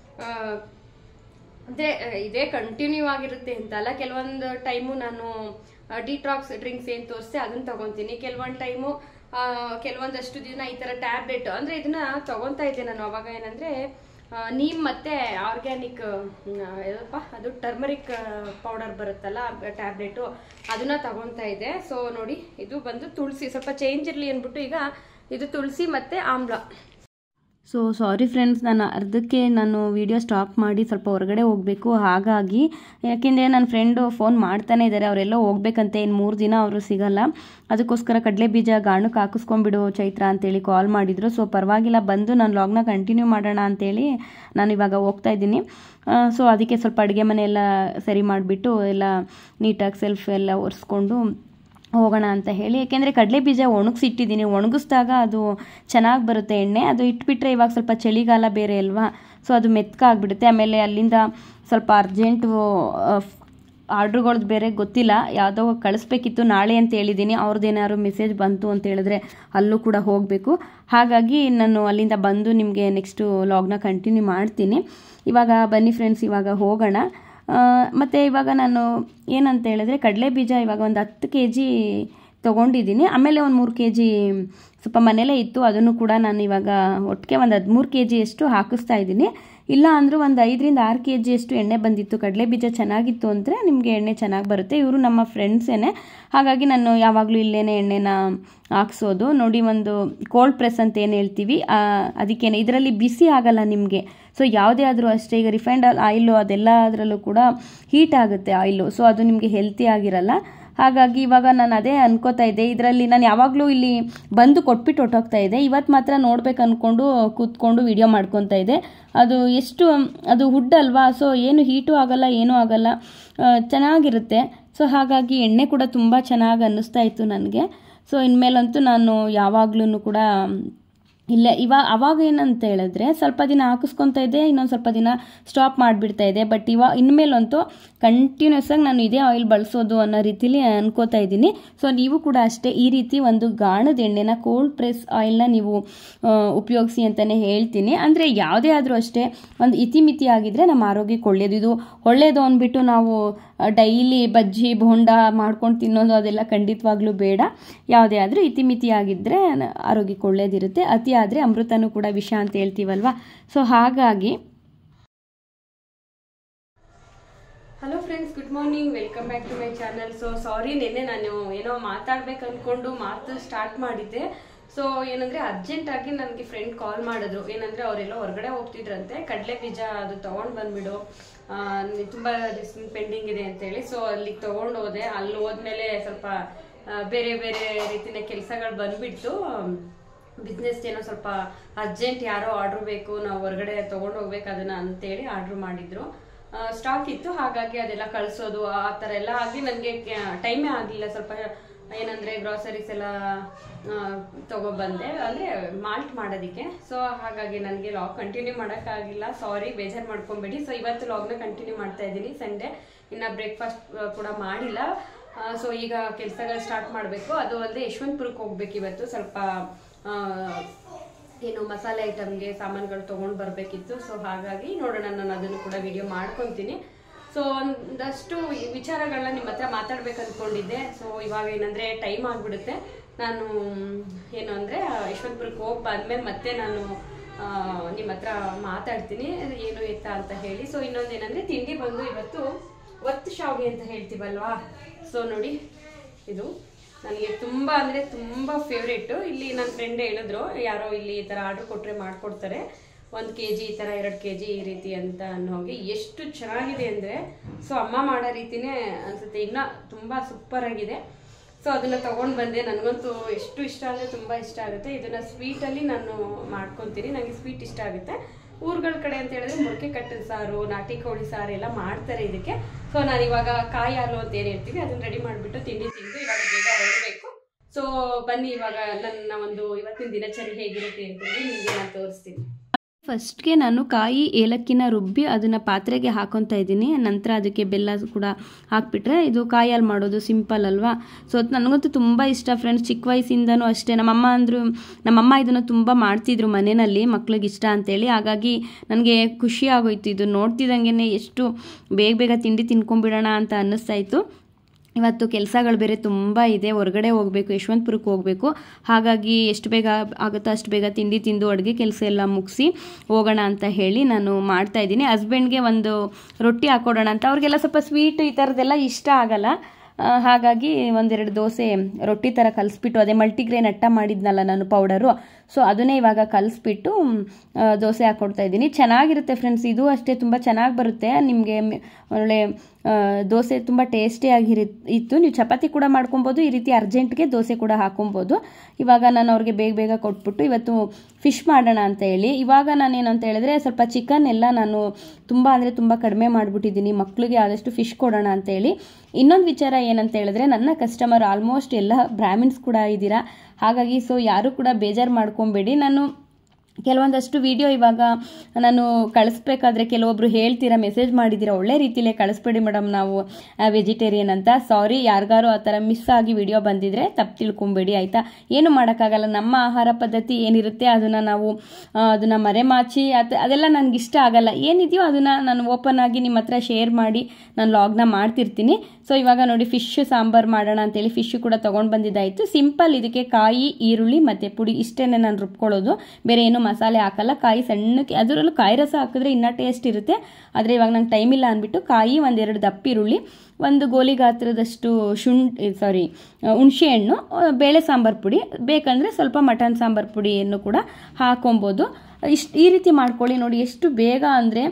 ಅದೇ ಇದೇ ಕಂಟಿನ್ಯೂ ಆಗಿರುತ್ತೆ ಅಂತಲ್ಲ, ಕೆಲವೊಂದು ಟೈಮು ನಾನು ಡಿಟಾಕ್ಸ್ ಡ್ರಿಂಕ್ಸ್ ಏನು ತೋರಿಸ್ತೆ ಅದನ್ನು ತೊಗೊತೀನಿ. ಕೆಲವೊಂದು ಟೈಮು ಕೆಲವೊಂದಷ್ಟು ದಿನ ಈ ಥರ ಟ್ಯಾಬ್ಲೆಟ್, ಅಂದರೆ ಇದನ್ನು ತೊಗೊತಾ ಇದ್ದೆ ನಾನು ಅವಾಗ. ಏನಂದರೆ ನೀಮ್ ಮತ್ತು ಆರ್ಗ್ಯಾನಿಕ್ ಏನಪ್ಪ ಅದು ಟರ್ಮರಿಕ್ ಪೌಡರ್ ಬರುತ್ತಲ್ಲ ಟ್ಯಾಬ್ಲೆಟು, ಅದನ್ನು ತಗೊತಾ ಇದ್ದೆ. ಸೊ ನೋಡಿ, ಇದು ಬಂದು ತುಳಸಿ, ಸ್ವಲ್ಪ ಚೇಂಜ್ ಇರಲಿ ಅಂದ್ಬಿಟ್ಟು ಈಗ ಇದು ತುಳಸಿ ಮತ್ತು ಆಮ್ಲ. ಸೊ ಸಾರಿ ಫ್ರೆಂಡ್ಸ್, ನಾನು ಅರ್ಧಕ್ಕೆ ನಾನು ವಿಡಿಯೋ ಸ್ಟಾಪ್ ಮಾಡಿ ಸ್ವಲ್ಪ ಹೊರಗಡೆ ಹೋಗಬೇಕು. ಹಾಗಾಗಿ ಯಾಕೆಂದರೆ ನನ್ನ ಫ್ರೆಂಡು ಫೋನ್ ಮಾಡ್ತಾನೆ ಇದ್ದಾರೆ, ಅವರೆಲ್ಲ ಹೋಗ್ಬೇಕಂತೆ, ಇನ್ನು ಮೂರು ದಿನ ಅವರು ಸಿಗಲ್ಲ. ಅದಕ್ಕೋಸ್ಕರ ಕಡಲೆ ಬೀಜ ಗಾಣಕ್ಕೆ ಹಾಕಿಸ್ಕೊಂಡ್ಬಿಡು ಚೈತ್ರ ಅಂತೇಳಿ ಕಾಲ್ ಮಾಡಿದರು. ಸೊ ಪರವಾಗಿಲ್ಲ, ಬಂದು ನಾನು ಲಾಗ್ನ ಕಂಟಿನ್ಯೂ ಮಾಡೋಣ ಅಂತೇಳಿ ನಾನು ಇವಾಗ ಹೋಗ್ತಾ ಇದ್ದೀನಿ. ಸೊ ಅದಕ್ಕೆ ಸ್ವಲ್ಪ ಅಡುಗೆ ಮನೆ ಎಲ್ಲ ಸರಿ ಮಾಡಿಬಿಟ್ಟು ಎಲ್ಲ ನೀಟಾಗಿ ಸೆಲ್ಫ್ ಎಲ್ಲ ಒರೆಸ್ಕೊಂಡು ಹೋಗೋಣ ಅಂತ ಹೇಳಿ. ಏಕೆಂದರೆ ಕಡಲೆ ಬೀಜ ಒಣಗಿಸಿಟ್ಟಿದ್ದೀನಿ, ಒಣಗಿಸಿದಾಗ ಅದು ಚೆನ್ನಾಗಿ ಬರುತ್ತೆ ಎಣ್ಣೆ. ಅದು ಇಟ್ಬಿಟ್ರೆ ಇವಾಗ ಸ್ವಲ್ಪ ಚಳಿಗಾಲ ಬೇರೆ ಅಲ್ವಾ, ಸೊ ಅದು ಮೆತ್ತಗಾಗ್ಬಿಡುತ್ತೆ. ಆಮೇಲೆ ಅಲ್ಲಿಂದ ಸ್ವಲ್ಪ ಅರ್ಜೆಂಟು ಆರ್ಡ್ರುಗಳ್ದು ಬೇರೆ ಗೊತ್ತಿಲ್ಲ, ಯಾವುದೋ ಕಳಿಸ್ಬೇಕಿತ್ತು ನಾಳೆ ಅಂತ ಹೇಳಿದ್ದೀನಿ. ಅವ್ರದ್ದೇನಾದ್ರು ಮೆಸೇಜ್ ಬಂತು ಅಂತ ಹೇಳಿದ್ರೆ ಅಲ್ಲೂ ಕೂಡ ಹೋಗಬೇಕು. ಹಾಗಾಗಿ ನಾನು ಅಲ್ಲಿಂದ ಬಂದು ನಿಮಗೆ ನೆಕ್ಸ್ಟು ಲಾಗ್ನ ಕಂಟಿನ್ಯೂ ಮಾಡ್ತೀನಿ. ಇವಾಗ ಬನ್ನಿ ಫ್ರೆಂಡ್ಸ್, ಇವಾಗ ಹೋಗೋಣ. ಮತ್ತು ಇವಾಗ ನಾನು ಏನಂತ ಹೇಳಿದ್ರೆ, ಕಡಲೆ ಬೀಜ ಇವಾಗ ಒಂದು ಹತ್ತು ಕೆ ಜಿ ತೊಗೊಂಡಿದ್ದೀನಿ. ಆಮೇಲೆ ಒಂದು ಮೂರು ಕೆ ಜಿ ಸ್ವಲ್ಪ ಮನೇಲೇ ಇತ್ತು, ಅದನ್ನು ಕೂಡ ನಾನು ಇವಾಗ ಒಟ್ಟಿಗೆ ಒಂದು ಹದಿಮೂರು ಕೆ ಜಿಯಷ್ಟು ಹಾಕಿಸ್ತಾ ಇದ್ದೀನಿ. ಇಲ್ಲ ಅಂದರೂ ಒಂದು ಐದರಿಂದ ಆರು ಕೆ ಜಿಯಷ್ಟು ಎಣ್ಣೆ ಬಂದಿತ್ತು. ಕಡಲೆ ಬೀಜ ಚೆನ್ನಾಗಿತ್ತು ಅಂದರೆ ನಿಮಗೆ ಎಣ್ಣೆ ಚೆನ್ನಾಗಿ ಬರುತ್ತೆ. ಇವರು ನಮ್ಮ ಫ್ರೆಂಡ್ಸೇನೆ, ಹಾಗಾಗಿ ನಾನು ಯಾವಾಗಲೂ ಇಲ್ಲೇನೆ ಎಣ್ಣೆನ ಹಾಕ್ಸೋದು. ನೋಡಿ, ಒಂದು ಕೋಲ್ಡ್ ಪ್ರೆಸ್ ಅಂತ ಏನು ಹೇಳ್ತೀವಿ ಅದಕ್ಕೇನೆ, ಇದರಲ್ಲಿ ಬಿಸಿ ಆಗಲ್ಲ ನಿಮಗೆ. ಸೊ ಯಾವುದೇ ಆದರೂ ಅಷ್ಟೇ, ಈಗ ರಿಫೈಂಡ್ ಆಯಿಲು ಅದೆಲ್ಲ ಅದರಲ್ಲೂ ಕೂಡ ಹೀಟ್ ಆಗುತ್ತೆ ಆಯಿಲು, ಸೊ ಅದು ನಿಮಗೆ ಹೆಲ್ತಿ ಆಗಿರಲ್ಲ. ಹಾಗಾಗಿ ಇವಾಗ ನಾನು ಅದೇ ಅನ್ಕೋತಾ ಇದ್ದೆ, ಇದರಲ್ಲಿ ನಾನು ಯಾವಾಗಲೂ ಇಲ್ಲಿ ಬಂದು ಕೊಟ್ಬಿಟ್ಟು ಹೊಟ್ಟೋಗ್ತಾ ಇದ್ದೆ. ಇವತ್ತು ಮಾತ್ರ ನೋಡ್ಬೇಕು ಅಂದ್ಕೊಂಡು ಕೂತ್ಕೊಂಡು ವಿಡಿಯೋ ಮಾಡ್ಕೊತಾ ಇದ್ದೆ. ಅದು ಎಷ್ಟು ಅದು ಹುಡ್ ಅಲ್ವಾ, ಸೊ ಏನು ಹೀಟು ಆಗಲ್ಲ, ಏನೂ ಆಗಲ್ಲ, ಚೆನ್ನಾಗಿರುತ್ತೆ. ಸೊ ಹಾಗಾಗಿ ಎಣ್ಣೆ ಕೂಡ ತುಂಬ ಚೆನ್ನಾಗಿ ಅನ್ನಿಸ್ತಾ ಇತ್ತು ನನಗೆ. ಸೊ ಇನ್ಮೇಲಂತೂ ನಾನು ಯಾವಾಗ್ಲೂ ಕೂಡ ಇಲ್ಲ, ಇವಾಗ ಅವಾಗ ಏನಂತ ಹೇಳಿದ್ರೆ ಸ್ವಲ್ಪ ದಿನ ಹಾಕಿಸ್ಕೊತಾ ಇದ್ದೆ, ಇನ್ನೊಂದು ಸ್ವಲ್ಪ ದಿನ ಸ್ಟಾಪ್ ಮಾಡಿಬಿಡ್ತಾ ಇದ್ದೆ. ಬಟ್ ಇವಾಗ ಇನ್ಮೇಲಂತೂ ಕಂಟಿನ್ಯೂಸ್ ಆಗಿ ನಾನು ಇದೇ ಆಯಿಲ್ ಬಳಸೋದು ಅನ್ನೋ ರೀತಿಲಿ ಅನ್ಕೋತಾ ಇದ್ದೀನಿ. ಸೊ ನೀವು ಕೂಡ ಅಷ್ಟೇ ಈ ರೀತಿ ಒಂದು ಗಾಣದ ಎಣ್ಣೆನ, ಕೋಲ್ಡ್ ಪ್ರೆಸ್ ಆಯಿಲ್ನ ನೀವು ಉಪಯೋಗಿಸಿ ಅಂತಲೇ ಹೇಳ್ತೀನಿ. ಅಂದರೆ ಯಾವುದೇ ಆದರೂ ಅಷ್ಟೇ ಒಂದು ಇತಿಮಿತಿ ಆಗಿದ್ರೆ ನಮ್ಮ ಆರೋಗ್ಯಕ್ಕೆ ಒಳ್ಳೆಯದು. ಇದು ಒಳ್ಳೆಯದು ಅಂದ್ಬಿಟ್ಟು ನಾವು ಡೈಲಿ ಬಜ್ಜಿ ಬೋಂಡ ಮಾಡ್ಕೊಂಡು ತಿನ್ನೋದು ಅದೆಲ್ಲ ಖಂಡಿತವಾಗ್ಲೂ ಬೇಡ. ಯಾವುದೇ ಆದರೂ ಇತಿಮಿತಿ ಆಗಿದ್ದರೆ ಆರೋಗ್ಯಕ್ಕೆ ಒಳ್ಳೇದಿರುತ್ತೆ. ಅತಿ ಆದರೆ ಅಮೃತನೂ ಕೂಡ ವಿಷ ಅಂತ ಹೇಳ್ತೀವಲ್ವ. ಸೊ ಹಾಗಾಗಿ hello friends, good morning, welcome back to my channel. So sorry, ನಿನ್ನೆ ನಾನು ಏನೋ ಮಾತಾಡ್ಬೇಕು ಅಂದ್ಕೊಂಡು ಮಾತು ಸ್ಟಾರ್ಟ್ ಮಾಡಿದ್ದೆ. ಸೊ ಏನಂದರೆ ಅರ್ಜೆಂಟಾಗಿ ನನಗೆ ಫ್ರೆಂಡ್ ಕಾಲ್ ಮಾಡಿದ್ರು. ಏನಂದರೆ ಅವರೆಲ್ಲ ಹೊರಗಡೆ ಹೋಗ್ತಿದ್ರಂತೆ, ಕಡಲೆ ಬೀಜ ಅದು ತೊಗೊಂಡು ಬಂದುಬಿಡು, ತುಂಬ ಪೆಂಡಿಂಗ್ ಇದೆ ಅಂತೇಳಿ. ಸೊ ಅಲ್ಲಿಗೆ ತೊಗೊಂಡು ಹೋದೆ. ಅಲ್ಲಿ ಹೋದ್ಮೇಲೆ ಸ್ವಲ್ಪ ಬೇರೆ ಬೇರೆ ರೀತಿಯ ಕೆಲಸಗಳು ಬಂದುಬಿಟ್ಟು, ಬಿಸ್ನೆಸ್ ಏನೋ ಸ್ವಲ್ಪ ಅರ್ಜೆಂಟ್, ಯಾರೋ ಆರ್ಡ್ರ್ ಬೇಕು, ನಾವು ಹೊರಗಡೆ ತೊಗೊಂಡು ಹೋಗ್ಬೇಕು ಅದನ್ನು ಅಂತೇಳಿ ಆರ್ಡ್ರ್ ಮಾಡಿದ್ರು. ಸ್ಟಾಕ್ ಇತ್ತು, ಹಾಗಾಗಿ ಅದೆಲ್ಲ ಕಳಿಸೋದು ಆ ಥರ ಎಲ್ಲ ಆಗಿ ನನಗೆ ಟೈಮೇ ಆಗಲಿಲ್ಲ. ಸ್ವಲ್ಪ ಏನಂದರೆ ಗ್ರಾಸರೀಸ್ ಎಲ್ಲ ತೊಗೊಬಂದೆ, ಅಂದರೆ ಮಾಲ್ಟ್ ಮಾಡೋದಕ್ಕೆ. ಸೊ ಹಾಗಾಗಿ ನನಗೆ ಲಾಗ್ ಕಂಟಿನ್ಯೂ ಮಾಡೋಕ್ಕಾಗಿಲ್ಲ, ಸಾರಿ, ಬೇಜಾರು ಮಾಡ್ಕೊಬೇಡಿ. ಸೊ ಇವತ್ತು ಲಾಗ್ನ ಕಂಟಿನ್ಯೂ ಮಾಡ್ತಾ ಇದ್ದೀನಿ. ಸಂಡೇ ಇನ್ನು ಬ್ರೇಕ್ಫಾಸ್ಟ್ ಕೂಡ ಮಾಡಿಲ್ಲ. ಸೊ ಈಗ ಕೆಲಸಗಳು ಸ್ಟಾರ್ಟ್ ಮಾಡಬೇಕು. ಅದು ಅಲ್ಲದೆ ಯಶವಂತಪುರಕ್ಕೆ ಹೋಗ್ಬೇಕು ಇವತ್ತು. ಸ್ವಲ್ಪ ಏನು ಮಸಾಲೆ ಐಟಮ್ಗೆ ಸಾಮಾನುಗಳು ತೊಗೊಂಡು ಬರಬೇಕಿತ್ತು. ಸೊ ಹಾಗಾಗಿ ನೋಡೋಣ, ನಾನು ಅದನ್ನು ಕೂಡ ವಿಡಿಯೋ ಮಾಡ್ಕೊತೀನಿ. ಸೊ ಒಂದಷ್ಟು ವಿಚಾರಗಳನ್ನ ನಿಮ್ಮ ಹತ್ರ ಮಾತಾಡ್ಬೇಕು ಅಂದ್ಕೊಂಡಿದ್ದೆ. ಸೊ ಇವಾಗ ಏನಂದರೆ ಟೈಮ್ ಆಗಿಬಿಡುತ್ತೆ. ನಾನು ಏನು ಅಂದರೆ ಯಶವಂತಪುರಕ್ಕೆ ಹೋಗಿ ಬಂದಮೇಲೆ ಮತ್ತೆ ನಾನು ನಿಮ್ಮ ಹತ್ರ ಮಾತಾಡ್ತೀನಿ ಏನು ಎತ್ತ ಅಂತ ಹೇಳಿ. ಸೊ ಇನ್ನೊಂದು ಏನಂದರೆ ತಿಂಡಿ ಬಂದು ಇವತ್ತು ಒತ್ತು ಶಾವಿಗೆ ಅಂತ ಹೇಳ್ತೀವಲ್ವಾ. ಸೊ ನೋಡಿ, ಇದು ನನಗೆ ತುಂಬ ಅಂದರೆ ತುಂಬ ಫೇವ್ರೇಟು. ಇಲ್ಲಿ ನನ್ನ ಫ್ರೆಂಡ್ ಹೇಳಿದ್ರು, ಯಾರೋ ಇಲ್ಲಿ ಈ ಥರ ಆರ್ಡ್ರ್ ಕೊಟ್ಟರೆ ಮಾಡಿಕೊಡ್ತಾರೆ, ಒಂದು ಕೆ ಜಿ ಈ ಥರ ಎರಡು ಕೆ ಜಿ ಈ ರೀತಿ ಅಂತ ಅನ್ನೋಗೆ. ಎಷ್ಟು ಚೆನ್ನಾಗಿದೆ ಅಂದರೆ, ಸೊ ಅಮ್ಮ ಮಾಡೋ ರೀತಿಯೇ ಅನಿಸುತ್ತೆ, ಇನ್ನೂ ತುಂಬ ಸೂಪರಾಗಿದೆ. ಸೊ ಅದನ್ನು ತೊಗೊಂಡು ಬಂದೆ. ನನಗಂತೂ ಎಷ್ಟು ಇಷ್ಟ ಅಂದರೆ ತುಂಬ ಇಷ್ಟ ಆಗುತ್ತೆ. ಇದನ್ನು ಸ್ವೀಟಲ್ಲಿ ನಾನು ಮಾಡ್ಕೊತೀನಿ, ನನಗೆ ಸ್ವೀಟ್ ಇಷ್ಟ ಆಗುತ್ತೆ. ಊರುಗಳ ಕಡೆ ಅಂತ ಹೇಳಿದ್ರೆ ಮೊಳಕೆ ಕಟ್ಟಿದ ಸಾರು, ನಾಟಿ ಕೋಳಿ ಸಾರು ಎಲ್ಲ ಮಾಡ್ತಾರೆ ಇದಕ್ಕೆ. ಸೊ ನಾನು ಇವಾಗ ಕಾಯಿ ಹಾಲು ಅಂತ ಏನು ಹೇಳ್ತೀವಿ ಅದನ್ನು ರೆಡಿ ಮಾಡಿಬಿಟ್ಟು ತಿಂಡಿ ತಿಂದು ಇವಾಗ ಬೇಗ ಹೊರಡಬೇಕು. ಸೊ ಬನ್ನಿ, ಇವಾಗ ನನ್ನ ಒಂದು ಇವತ್ತಿನ ದಿನಚರಿ ಹೇಗಿರುತ್ತೆ ಅಂತೇಳಿ ನಿಮಗೆ ನಾನು ತೋರಿಸ್ತೀನಿ. ಫಸ್ಟ್ಗೆ ನಾನು ಕಾಯಿ ಏಲಕ್ಕಿನ ರುಬ್ಬಿ ಅದನ್ನು ಪಾತ್ರೆಗೆ ಹಾಕೊತಾ ಇದ್ದೀನಿ. ನಂತರ ಅದಕ್ಕೆ ಬೆಲ್ಲ ಕೂಡ ಹಾಕ್ಬಿಟ್ರೆ ಇದು ಕಾಯಿ ಹಾಲು ಮಾಡೋದು ಸಿಂಪಲ್ ಅಲ್ವಾ. ಸೊ ನನಗಂತೂ ತುಂಬ ಇಷ್ಟ ಫ್ರೆಂಡ್ಸ್, ಚಿಕ್ಕ ವಯಸ್ಸಿಂದನೂ ಅಷ್ಟೇ. ನಮ್ಮಮ್ಮ ಅಂದರು, ನಮ್ಮಮ್ಮ ಇದನ್ನು ತುಂಬ ಮಾಡ್ತಿದ್ರು ಮನೆಯಲ್ಲಿ ಮಕ್ಳಿಗೆ ಇಷ್ಟ ಅಂತೇಳಿ. ಹಾಗಾಗಿ ನನಗೆ ಖುಷಿ ಆಗೋಯ್ತು, ಇದು ನೋಡ್ತಿದ್ದಂಗೆ ಎಷ್ಟು ಬೇಗ ಬೇಗ ತಿಂಡಿ ತಿನ್ಕೊಂಬಿಡೋಣ ಅಂತ ಅನ್ನಿಸ್ತಾ ಇತ್ತು. ಇವತ್ತು ಕೆಲಸಗಳು ಬೇರೆ ತುಂಬ ಇದೆ, ಹೊರಗಡೆ ಹೋಗಬೇಕು, ಯಶವಂತಪುರಕ್ಕೆ ಹೋಗಬೇಕು. ಹಾಗಾಗಿ ಎಷ್ಟು ಬೇಗ ಆಗುತ್ತೋ ಅಷ್ಟು ಬೇಗ ತಿಂಡಿ ತಿಂದು ಅಡುಗೆ ಕೆಲಸ ಎಲ್ಲ ಮುಗಿಸಿ ಹೋಗೋಣ ಅಂತ ಹೇಳಿ ನಾನು ಮಾಡ್ತಾಯಿದ್ದೀನಿ. ಹಸ್ಬೆಂಡ್ಗೆ ಒಂದು ರೊಟ್ಟಿ ಹಾಕ್ಕೊಡೋಣ ಅಂತ, ಅವ್ರಿಗೆಲ್ಲ ಸ್ವಲ್ಪ ಸ್ವೀಟ್ ಈ ಥರದ್ದೆಲ್ಲ ಇಷ್ಟ ಆಗಲ್ಲ. ಹಾಗಾಗಿ ಒಂದೆರಡು ದೋಸೆ ರೊಟ್ಟಿ ಥರ ಕಲಿಸ್ಬಿಟ್ಟು, ಅದೇ ಮಲ್ಟಿಗ್ರೇನ್ ಅಟ್ಟ ಮಾಡಿದ್ನಲ್ಲ ನಾನು ಪೌಡರು, ಸೊ ಅದನ್ನೇ ಇವಾಗ ಕಲಿಸ್ಬಿಟ್ಟು ದೋಸೆ ಹಾಕ್ಕೊಡ್ತಾ ಇದ್ದೀನಿ. ಚೆನ್ನಾಗಿರುತ್ತೆ ಫ್ರೆಂಡ್ಸ್, ಇದು ಅಷ್ಟೇ ತುಂಬ ಚೆನ್ನಾಗಿ ಬರುತ್ತೆ. ನಿಮಗೆ ಒಳ್ಳೆ ದೋಸೆ ತುಂಬ ಟೇಸ್ಟಿಯಾಗಿರಿ ಇತ್ತು. ನೀವು ಚಪಾತಿ ಕೂಡ ಮಾಡ್ಕೊಬೋದು, ಈ ರೀತಿ ಅರ್ಜೆಂಟ್ಗೆ ದೋಸೆ ಕೂಡ ಹಾಕೊಬೋದು. ಇವಾಗ ನಾನು ಅವ್ರಿಗೆ ಬೇಗ ಬೇಗ ಕೊಟ್ಬಿಟ್ಟು ಇವತ್ತು ಫಿಶ್ ಮಾಡೋಣ ಅಂತ ಹೇಳಿ, ಇವಾಗ ನಾನೇನಂತ ಹೇಳಿದ್ರೆ ಸ್ವಲ್ಪ ಚಿಕನ್ ಎಲ್ಲ ನಾನು ತುಂಬ ಅಂದರೆ ತುಂಬ ಕಡಿಮೆ ಮಾಡಿಬಿಟ್ಟಿದ್ದೀನಿ, ಮಕ್ಕಳಿಗೆ ಆದಷ್ಟು ಫಿಶ್ ಕೊಡೋಣ ಅಂತ ಹೇಳಿ. ಇನ್ನೊಂದು ವಿಚಾರ ಏನಂತ ಹೇಳಿದ್ರೆ, ನನ್ನ ಕಸ್ಟಮರ್ ಆಲ್ಮೋಸ್ಟ್ ಎಲ್ಲ ಬ್ರಾಹ್ಮಿನ್ಸ್ ಕೂಡ ಇದ್ದೀರಾ. ಹಾಗಾಗಿ ಸೊ ಯಾರು ಕೂಡ ಬೇಜಾರು ಮಾಡ್ಕೊಬೇಡಿ. ನಾನು ಕೆಲವೊಂದಷ್ಟು ವಿಡಿಯೋ ಇವಾಗ ನಾನು ಕಳಿಸ್ಬೇಕಾದ್ರೆ ಕೆಲವೊಬ್ರು ಹೇಳ್ತೀರಾ, ಮೆಸೇಜ್ ಮಾಡಿದ್ದೀರಾ, ಒಳ್ಳೆ ರೀತಿಯಲ್ಲೇ ಕಳಿಸ್ಬೇಡಿ ಮೇಡಮ್ ನಾವು ವೆಜಿಟೇರಿಯನ್ ಅಂತ. ಸಾರಿ, ಯಾರಿಗಾರು ಆ ಥರ ಮಿಸ್ ಆಗಿ ವಿಡಿಯೋ ಬಂದಿದ್ರೆ ತಪ್ಪು ತಿಳ್ಕೊಬೇಡಿ ಆಯಿತಾ. ಏನು ಮಾಡೋಕ್ಕಾಗಲ್ಲ, ನಮ್ಮ ಆಹಾರ ಪದ್ಧತಿ ಏನಿರುತ್ತೆ ಅದನ್ನು ನಾವು ಅದನ್ನು ಮರೆಮಾಚಿ ಅದು ಅದೆಲ್ಲ ನನಗಿಷ್ಟ ಆಗಲ್ಲ. ಏನಿದೆಯೋ ಅದನ್ನು ನಾನು ಓಪನ್ ಆಗಿ ನಿಮ್ಮ ಹತ್ರ ಶೇರ್ ಮಾಡಿ ನಾನು ಲಾಗ್ನ ಮಾಡ್ತಿರ್ತೀನಿ. ಸೊ ಇವಾಗ ನೋಡಿ ಫಿಶ್ ಸಾಂಬಾರು ಮಾಡೋಣ ಅಂತೇಳಿ ಫಿಶ್ ಕೂಡ ತೊಗೊಂಡು ಬಂದಿದ್ದಾಯಿತು. ಸಿಂಪಲ್, ಇದಕ್ಕೆ ಕಾಯಿ, ಈರುಳ್ಳಿ ಮತ್ತು ಪುಡಿ ಇಷ್ಟೇ ನಾನು ರುಬ್ಕೊಳ್ಳೋದು, ಬೇರೆ ಏನು ಮಸಾಲೆ ಹಾಕಲ್ಲ. ಕಾಯಿ ಸಣ್ಣಕ್ಕೆ, ಅದರಲ್ಲೂ ಕಾಯಿ ರಸ ಹಾಕಿದ್ರೆ ಇನ್ನೂ ಟೇಸ್ಟ್ ಇರುತ್ತೆ. ಆದರೆ ಇವಾಗ ನಂಗೆ ಟೈಮ್ ಇಲ್ಲ ಅಂದ್ಬಿಟ್ಟು ಕಾಯಿ, ಒಂದೆರಡು ದಪ್ಪ ಈರುಳ್ಳಿ, ಒಂದು ಗೋಲಿ ಗಾತ್ರದಷ್ಟು ಶುಂಠಿ ಸಾರಿ ಹುಣಸೆ ಹಣ್ಣು, ಬೇಳೆ ಸಾಂಬಾರು ಪುಡಿ, ಬೇಕಂದರೆ ಸ್ವಲ್ಪ ಮಟನ್ ಸಾಂಬಾರು ಪುಡಿಯನ್ನು ಕೂಡ ಹಾಕೊಬೋದು. ಇಷ್ಟು ಈ ರೀತಿ ಮಾಡ್ಕೊಳ್ಳಿ. ನೋಡಿ ಎಷ್ಟು ಬೇಗ ಅಂದರೆ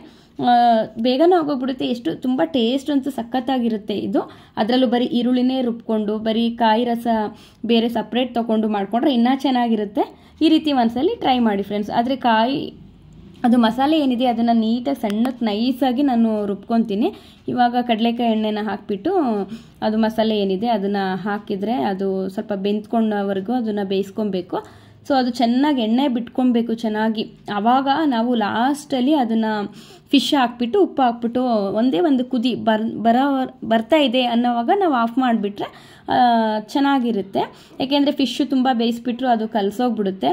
ಬೇಗನೂ ಆಗೋಗ್ಬಿಡುತ್ತೆ, ಎಷ್ಟು ತುಂಬ ಟೇಸ್ಟ್ ಅಂತೂ ಸಖತ್ತಾಗಿರುತ್ತೆ ಇದು. ಅದರಲ್ಲೂ ಬರೀ ಈರುಳ್ಳಿನೇ ರುಬ್ಕೊಂಡು ಬರೀ ಕಾಯಿ ರಸ ಬೇರೆ ಸಪ್ರೇಟ್ ತೊಗೊಂಡು ಮಾಡಿಕೊಂಡ್ರೆ ಇನ್ನೂ ಚೆನ್ನಾಗಿರುತ್ತೆ. ಈ ರೀತಿ ಒಂದ್ಸಲಿ ಟ್ರೈ ಮಾಡಿ ಫ್ರೆಂಡ್ಸ್. ಆದರೆ ಕಾಯಿ ಅದು ಮಸಾಲೆ ಏನಿದೆ ಅದನ್ನು ನೀಟಾಗಿ ಸಣ್ಣಕ್ಕೆ ನೈಸಾಗಿ ನಾನು ರುಬ್ಕೊತೀನಿ. ಇವಾಗ ಕಡಲೆಕಾಯಿ ಎಣ್ಣೆನ ಹಾಕಿಬಿಟ್ಟು ಅದು ಮಸಾಲೆ ಏನಿದೆ ಅದನ್ನು ಹಾಕಿದರೆ ಅದು ಸ್ವಲ್ಪ ಬೆಂದ್ಕೊಂಡವರೆಗೂ ಅದನ್ನು ಬೇಯಿಸ್ಕೊಬೇಕು. ಸೊ ಅದು ಚೆನ್ನಾಗಿ ಎಣ್ಣೆ ಬಿಟ್ಕೊಬೇಕು ಚೆನ್ನಾಗಿ. ಆವಾಗ ನಾವು ಲಾಸ್ಟಲ್ಲಿ ಅದನ್ನು ಫಿಶ್ ಹಾಕ್ಬಿಟ್ಟು ಉಪ್ಪು ಹಾಕ್ಬಿಟ್ಟು ಒಂದೇ ಒಂದು ಕುದಿ ಬರ್ ಬರೋ ಬರ್ತಾ ಇದೆ ಅನ್ನೋವಾಗ ನಾವು ಆಫ್ ಮಾಡಿಬಿಟ್ರೆ ಚೆನ್ನಾಗಿರುತ್ತೆ. ಯಾಕೆಂದರೆ ಫಿಶ್ಶು ತುಂಬ ಬೇಯಿಸ್ಬಿಟ್ರು ಅದು ಕಲಸೋಗ್ಬಿಡುತ್ತೆ.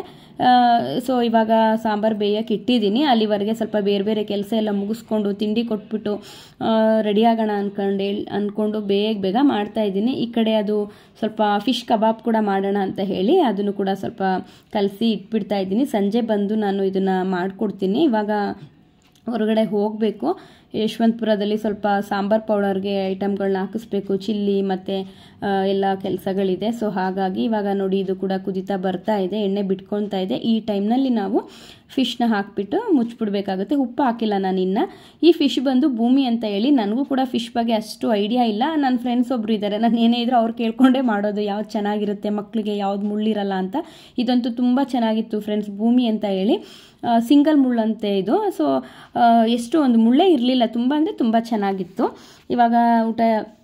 ಸೊ ಇವಾಗ ಸಾಂಬಾರು ಬೇಯಕ್ಕೆ ಇಟ್ಟಿದ್ದೀನಿ. ಅಲ್ಲಿವರೆಗೆ ಸ್ವಲ್ಪ ಬೇರೆ ಬೇರೆ ಕೆಲಸ ಎಲ್ಲ ಮುಗಿಸ್ಕೊಂಡು ತಿಂಡಿ ಕೊಟ್ಬಿಟ್ಟು ರೆಡಿ ಆಗೋಣ ಅಂದ್ಕೊಂಡು ಹೇಳಿ ಅಂದ್ಕೊಂಡು ಬೇಗ ಬೇಗ ಮಾಡ್ತಾಯಿದ್ದೀನಿ. ಈ ಕಡೆ ಅದು ಸ್ವಲ್ಪ ಫಿಶ್ ಕಬಾಬ್ ಕೂಡ ಮಾಡೋಣ ಅಂತ ಹೇಳಿ ಅದನ್ನು ಕೂಡ ಸ್ವಲ್ಪ ಕಲಸಿ ಇಟ್ಬಿಡ್ತಾ ಇದ್ದೀನಿ. ಸಂಜೆ ಬಂದು ನಾನು ಇದನ್ನು ಮಾಡಿಕೊಡ್ತೀನಿ. ಇವಾಗ ಹೊರಗಡೆ ಹೋಗಬೇಕು. ಯಶವಂತಪುರದಲ್ಲಿ ಸ್ವಲ್ಪ ಸಾಂಬಾರ್ ಪೌಡರ್ಗೆ ಐಟಮ್ಗಳನ್ನ ಹಾಕಿಸ್ಬೇಕು, ಚಿಲ್ಲಿ ಮತ್ತು ಎಲ್ಲ ಕೆಲಸಗಳಿದೆ. ಸೊ ಹಾಗಾಗಿ ಇವಾಗ ನೋಡಿ ಇದು ಕೂಡ ಕುದೀತಾ ಬರ್ತಾ ಇದೆ, ಎಣ್ಣೆ ಬಿಟ್ಕೊತಾ ಇದೆ. ಈ ಟೈಮ್ನಲ್ಲಿ ನಾವು ಫಿಶ್ನ ಹಾಕಿಬಿಟ್ಟು ಮುಚ್ಚಿಬಿಡ್ಬೇಕಾಗುತ್ತೆ. ಉಪ್ಪು ಹಾಕಿಲ್ಲ ನಾನು ಇನ್ನು. ಈ ಫಿಶ್ ಬಂದು ಭೂಮಿ ಅಂತ ಹೇಳಿ, ನನಗೂ ಕೂಡ ಫಿಶ್ ಬಗ್ಗೆ ಅಷ್ಟು ಐಡಿಯಾ ಇಲ್ಲ. ನನ್ನ ಫ್ರೆಂಡ್ಸ್ ಒಬ್ಬರು ಇದ್ದಾರೆ, ನಾನು ಏನೇ ಇದ್ರೂ ಅವ್ರು ಕೇಳ್ಕೊಂಡೇ ಮಾಡೋದು ಯಾವ್ದು ಚೆನ್ನಾಗಿರುತ್ತೆ ಮಕ್ಕಳಿಗೆ, ಯಾವ್ದು ಮುಳ್ಳಿರಲ್ಲ ಅಂತ. ಇದಂತೂ ತುಂಬ ಚೆನ್ನಾಗಿತ್ತು ಫ್ರೆಂಡ್ಸ್, ಭೂಮಿ ಅಂತ ಹೇಳಿ ಸಿಂಗಲ್ ಮುಳ್ಳಂತೆ ಇದು. ಸೊ ಎಷ್ಟು ಒಂದು ಮುಳ್ಳೇ ಇರಲಿಲ್ಲ, ತುಂಬ ಅಂದರೆ ತುಂಬ ಚೆನ್ನಾಗಿತ್ತು. ಇವಾಗ ಊಟ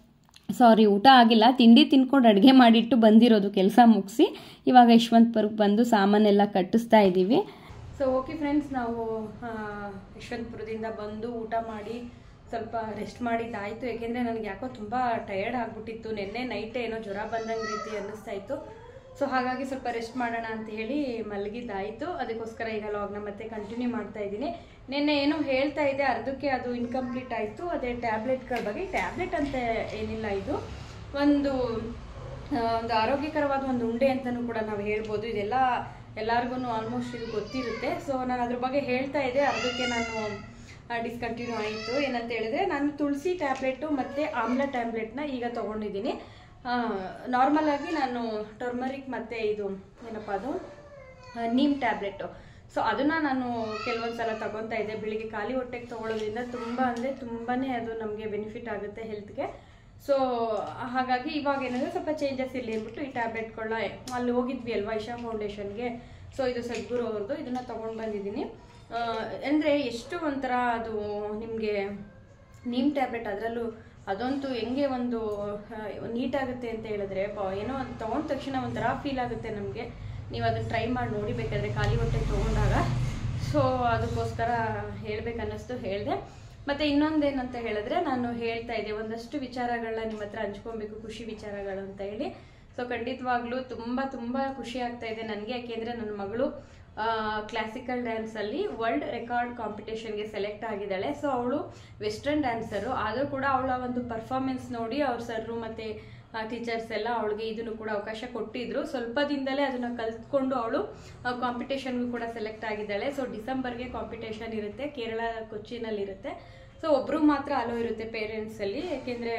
ಸಾರಿ ಊಟ ಆಗಿಲ್ಲ, ತಿಂಡಿ ತಿನ್ಕೊಂಡು ಅಡುಗೆ ಮಾಡಿಟ್ಟು ಬಂದಿರೋದು ಕೆಲಸ ಮುಗಿಸಿ. ಇವಾಗ ಯಶವಂತಪುರಕ್ಕೆ ಬಂದು ಸಾಮಾನೆಲ್ಲ ಕಟ್ಟಿಸ್ತಾ ಇದ್ದೀವಿ. ಸೊ ಓಕೆ ಫ್ರೆಂಡ್ಸ್, ನಾವು ಯಶವಂತಪುರದಿಂದ ಬಂದು ಊಟ ಮಾಡಿ ಸ್ವಲ್ಪ ರೆಸ್ಟ್ ಮಾಡಿದ್ದಾಯಿತು. ಯಾಕೆಂದರೆ ನನಗೆ ಯಾಕೋ ತುಂಬ ಟಯರ್ಡ್ ಆಗಿಬಿಟ್ಟಿತ್ತು. ನಿನ್ನೆ ನೈಟೇ ಏನೋ ಜ್ವರ ಬಂದಂಗೆ ರೀತಿ ಅನ್ನಿಸ್ತಾ ಇತ್ತು. ಸೊ ಹಾಗಾಗಿ ಸ್ವಲ್ಪ ರೆಸ್ಟ್ ಮಾಡೋಣ ಅಂತ ಹೇಳಿ ಮಲಗಿದ್ದಾಯಿತು. ಅದಕ್ಕೋಸ್ಕರ ಈಗ ಲಾಗ್ನ ಮತ್ತೆ ಕಂಟಿನ್ಯೂ ಮಾಡ್ತಾ ಇದ್ದೀನಿ. ನಿನ್ನೆ ಏನೋ ಹೇಳ್ತಾ ಇದೆ, ಅರ್ಧಕ್ಕೆ ಅದು ಇನ್ಕಂಪ್ಲೀಟ್ ಆಯಿತು. ಅದೇ ಟ್ಯಾಬ್ಲೆಟ್ಗಳ ಬಗ್ಗೆ. ಟ್ಯಾಬ್ಲೆಟ್ ಅಂತ ಏನಿಲ್ಲ, ಇದು ಒಂದು ಒಂದು ಆರೋಗ್ಯಕರವಾದ ಒಂದು ಉಂಡೆ ಅಂತಲೂ ಕೂಡ ನಾವು ಹೇಳ್ಬೋದು. ಇದೆಲ್ಲ ಎಲ್ಲರಿಗೂ ಆಲ್ಮೋಸ್ಟ್ ಇದು ಗೊತ್ತಿರುತ್ತೆ. ಸೊ ನಾನು ಅದ್ರ ಬಗ್ಗೆ ಹೇಳ್ತಾ ಇದ್ದೆ, ಅರ್ಧಕ್ಕೆ ನಾನು ಡಿಸ್ಕಂಟಿನ್ಯೂ ಆಯಿತು. ಏನಂತ ಹೇಳಿದ್ರೆ, ನಾನು ತುಳಸಿ ಟ್ಯಾಬ್ಲೆಟು ಮತ್ತು ಆಮ್ಲ ಟ್ಯಾಬ್ಲೆಟ್ನ ಈಗ ತೊಗೊಂಡಿದ್ದೀನಿ. ನಾರ್ಮಲ್ ಆಗಿ ನಾನು ಟರ್ಮರಿಕ್ ಮತ್ತು ಇದು ಏನಪ್ಪ ಅದು ನೀಮ್ ಟ್ಯಾಬ್ಲೆಟು, ಸೊ ಅದನ್ನು ನಾನು ಕೆಲವೊಂದು ಸಲ ತೊಗೊತಾ ಇದ್ದೆ. ಬೆಳಿಗ್ಗೆ ಖಾಲಿ ಹೊಟ್ಟೆಗೆ ತೊಗೊಳೋದ್ರಿಂದ ತುಂಬ ಅಂದರೆ ತುಂಬಾ ಅದು ನಮಗೆ ಬೆನಿಫಿಟ್ ಆಗುತ್ತೆ ಹೆಲ್ತ್ಗೆ. ಸೊ ಹಾಗಾಗಿ ಇವಾಗ ಏನಂದರೆ ಸ್ವಲ್ಪ ಚೇಂಜಸ್ ಇರಲಿ ಅಂದ್ಬಿಟ್ಟು ಈ ಟ್ಯಾಬ್ಲೆಟ್ಗಳನ್ನ ಅಲ್ಲಿ ಹೋಗಿದ್ವಿ ಅಲ್ವಾ ಇಶಾ ಫೌಂಡೇಶನ್ಗೆ. ಸೊ ಇದು ಸದ್ಗುರು ಅವ್ರದ್ದು, ಇದನ್ನು ತೊಗೊಂಡು ಬಂದಿದ್ದೀನಿ. ಅಂದರೆ ಎಷ್ಟು ಒಂಥರ ಅದು ನಿಮಗೆ ನೀಮ್ ಟ್ಯಾಬ್ಲೆಟ್, ಅದರಲ್ಲೂ ಅದಂತೂ ಹೆಂಗೆ ಒಂದು ನೀಟಾಗುತ್ತೆ ಅಂತ ಹೇಳಿದ್ರೆ, ಏನೋ ಅದು ತೊಗೊಂಡ ತಕ್ಷಣ ಒಂಥರ ಫೀಲ್ ಆಗುತ್ತೆ ನಮಗೆ. ನೀವು ಅದನ್ನು ಟ್ರೈ ಮಾಡಿ ನೋಡಿ ಬೇಕಾದರೆ ಖಾಲಿ ಹೊಟ್ಟೆಗೆ ತೊಗೊಂಡಾಗ. ಸೊ ಅದಕ್ಕೋಸ್ಕರ ಹೇಳ್ಬೇಕನ್ನಿಸ್ತು, ಹೇಳಿದೆ. ಮತ್ತು ಇನ್ನೊಂದೇನಂತ ಹೇಳಿದ್ರೆ, ನಾನು ಹೇಳ್ತಾ ಇದ್ದೆ ಒಂದಷ್ಟು ವಿಚಾರಗಳನ್ನ ನಿಮ್ಮ ಹತ್ರ ಹಂಚ್ಕೊಬೇಕು, ಖುಷಿ ವಿಚಾರಗಳು ಅಂತ ಹೇಳಿ. ಸೊ ಖಂಡಿತವಾಗ್ಲೂ ತುಂಬ ತುಂಬ ಖುಷಿ ಆಗ್ತಾ ಇದೆ ನನಗೆ. ಯಾಕೆಂದರೆ ನನ್ನ ಮಗಳು ಕ್ಲಾಸಿಕಲ್ ಡ್ಯಾನ್ಸಲ್ಲಿ ವರ್ಲ್ಡ್ ರೆಕಾರ್ಡ್ ಕಾಂಪಿಟೇಷನ್ಗೆ ಸೆಲೆಕ್ಟ್ ಆಗಿದ್ದಾಳೆ. ಸೊ ಅವಳು ವೆಸ್ಟರ್ನ್ ಡ್ಯಾನ್ಸರು, ಆದರೂ ಕೂಡ ಅವಳ ಒಂದು ಪರ್ಫಾರ್ಮೆನ್ಸ್ ನೋಡಿ ಅವ್ರ ಸರ್ರು ಮತ್ತು ಟೀಚರ್ಸ್ ಎಲ್ಲ ಅವಳಿಗೆ ಇದನ್ನು ಕೂಡ ಅವಕಾಶ ಕೊಟ್ಟಿದ್ರು. ಸ್ವಲ್ಪ ದಿನದಲ್ಲೇ ಅದನ್ನು ಕಲ್ತ್ಕೊಂಡು ಅವಳು ಕಾಂಪಿಟೇಷನ್ಗೂ ಕೂಡ ಸೆಲೆಕ್ಟ್ ಆಗಿದ್ದಾಳೆ. ಸೊ ಡಿಸೆಂಬರ್ಗೆ ಕಾಂಪಿಟೇಷನ್ ಇರುತ್ತೆ, ಕೇರಳ ಕೊಚ್ಚಿನಲ್ಲಿರುತ್ತೆ. ಸೊ ಒಬ್ರಿಗೆ ಮಾತ್ರ ಅಲೋ ಇರುತ್ತೆ ಪೇರೆಂಟ್ಸಲ್ಲಿ, ಯಾಕೆಂದರೆ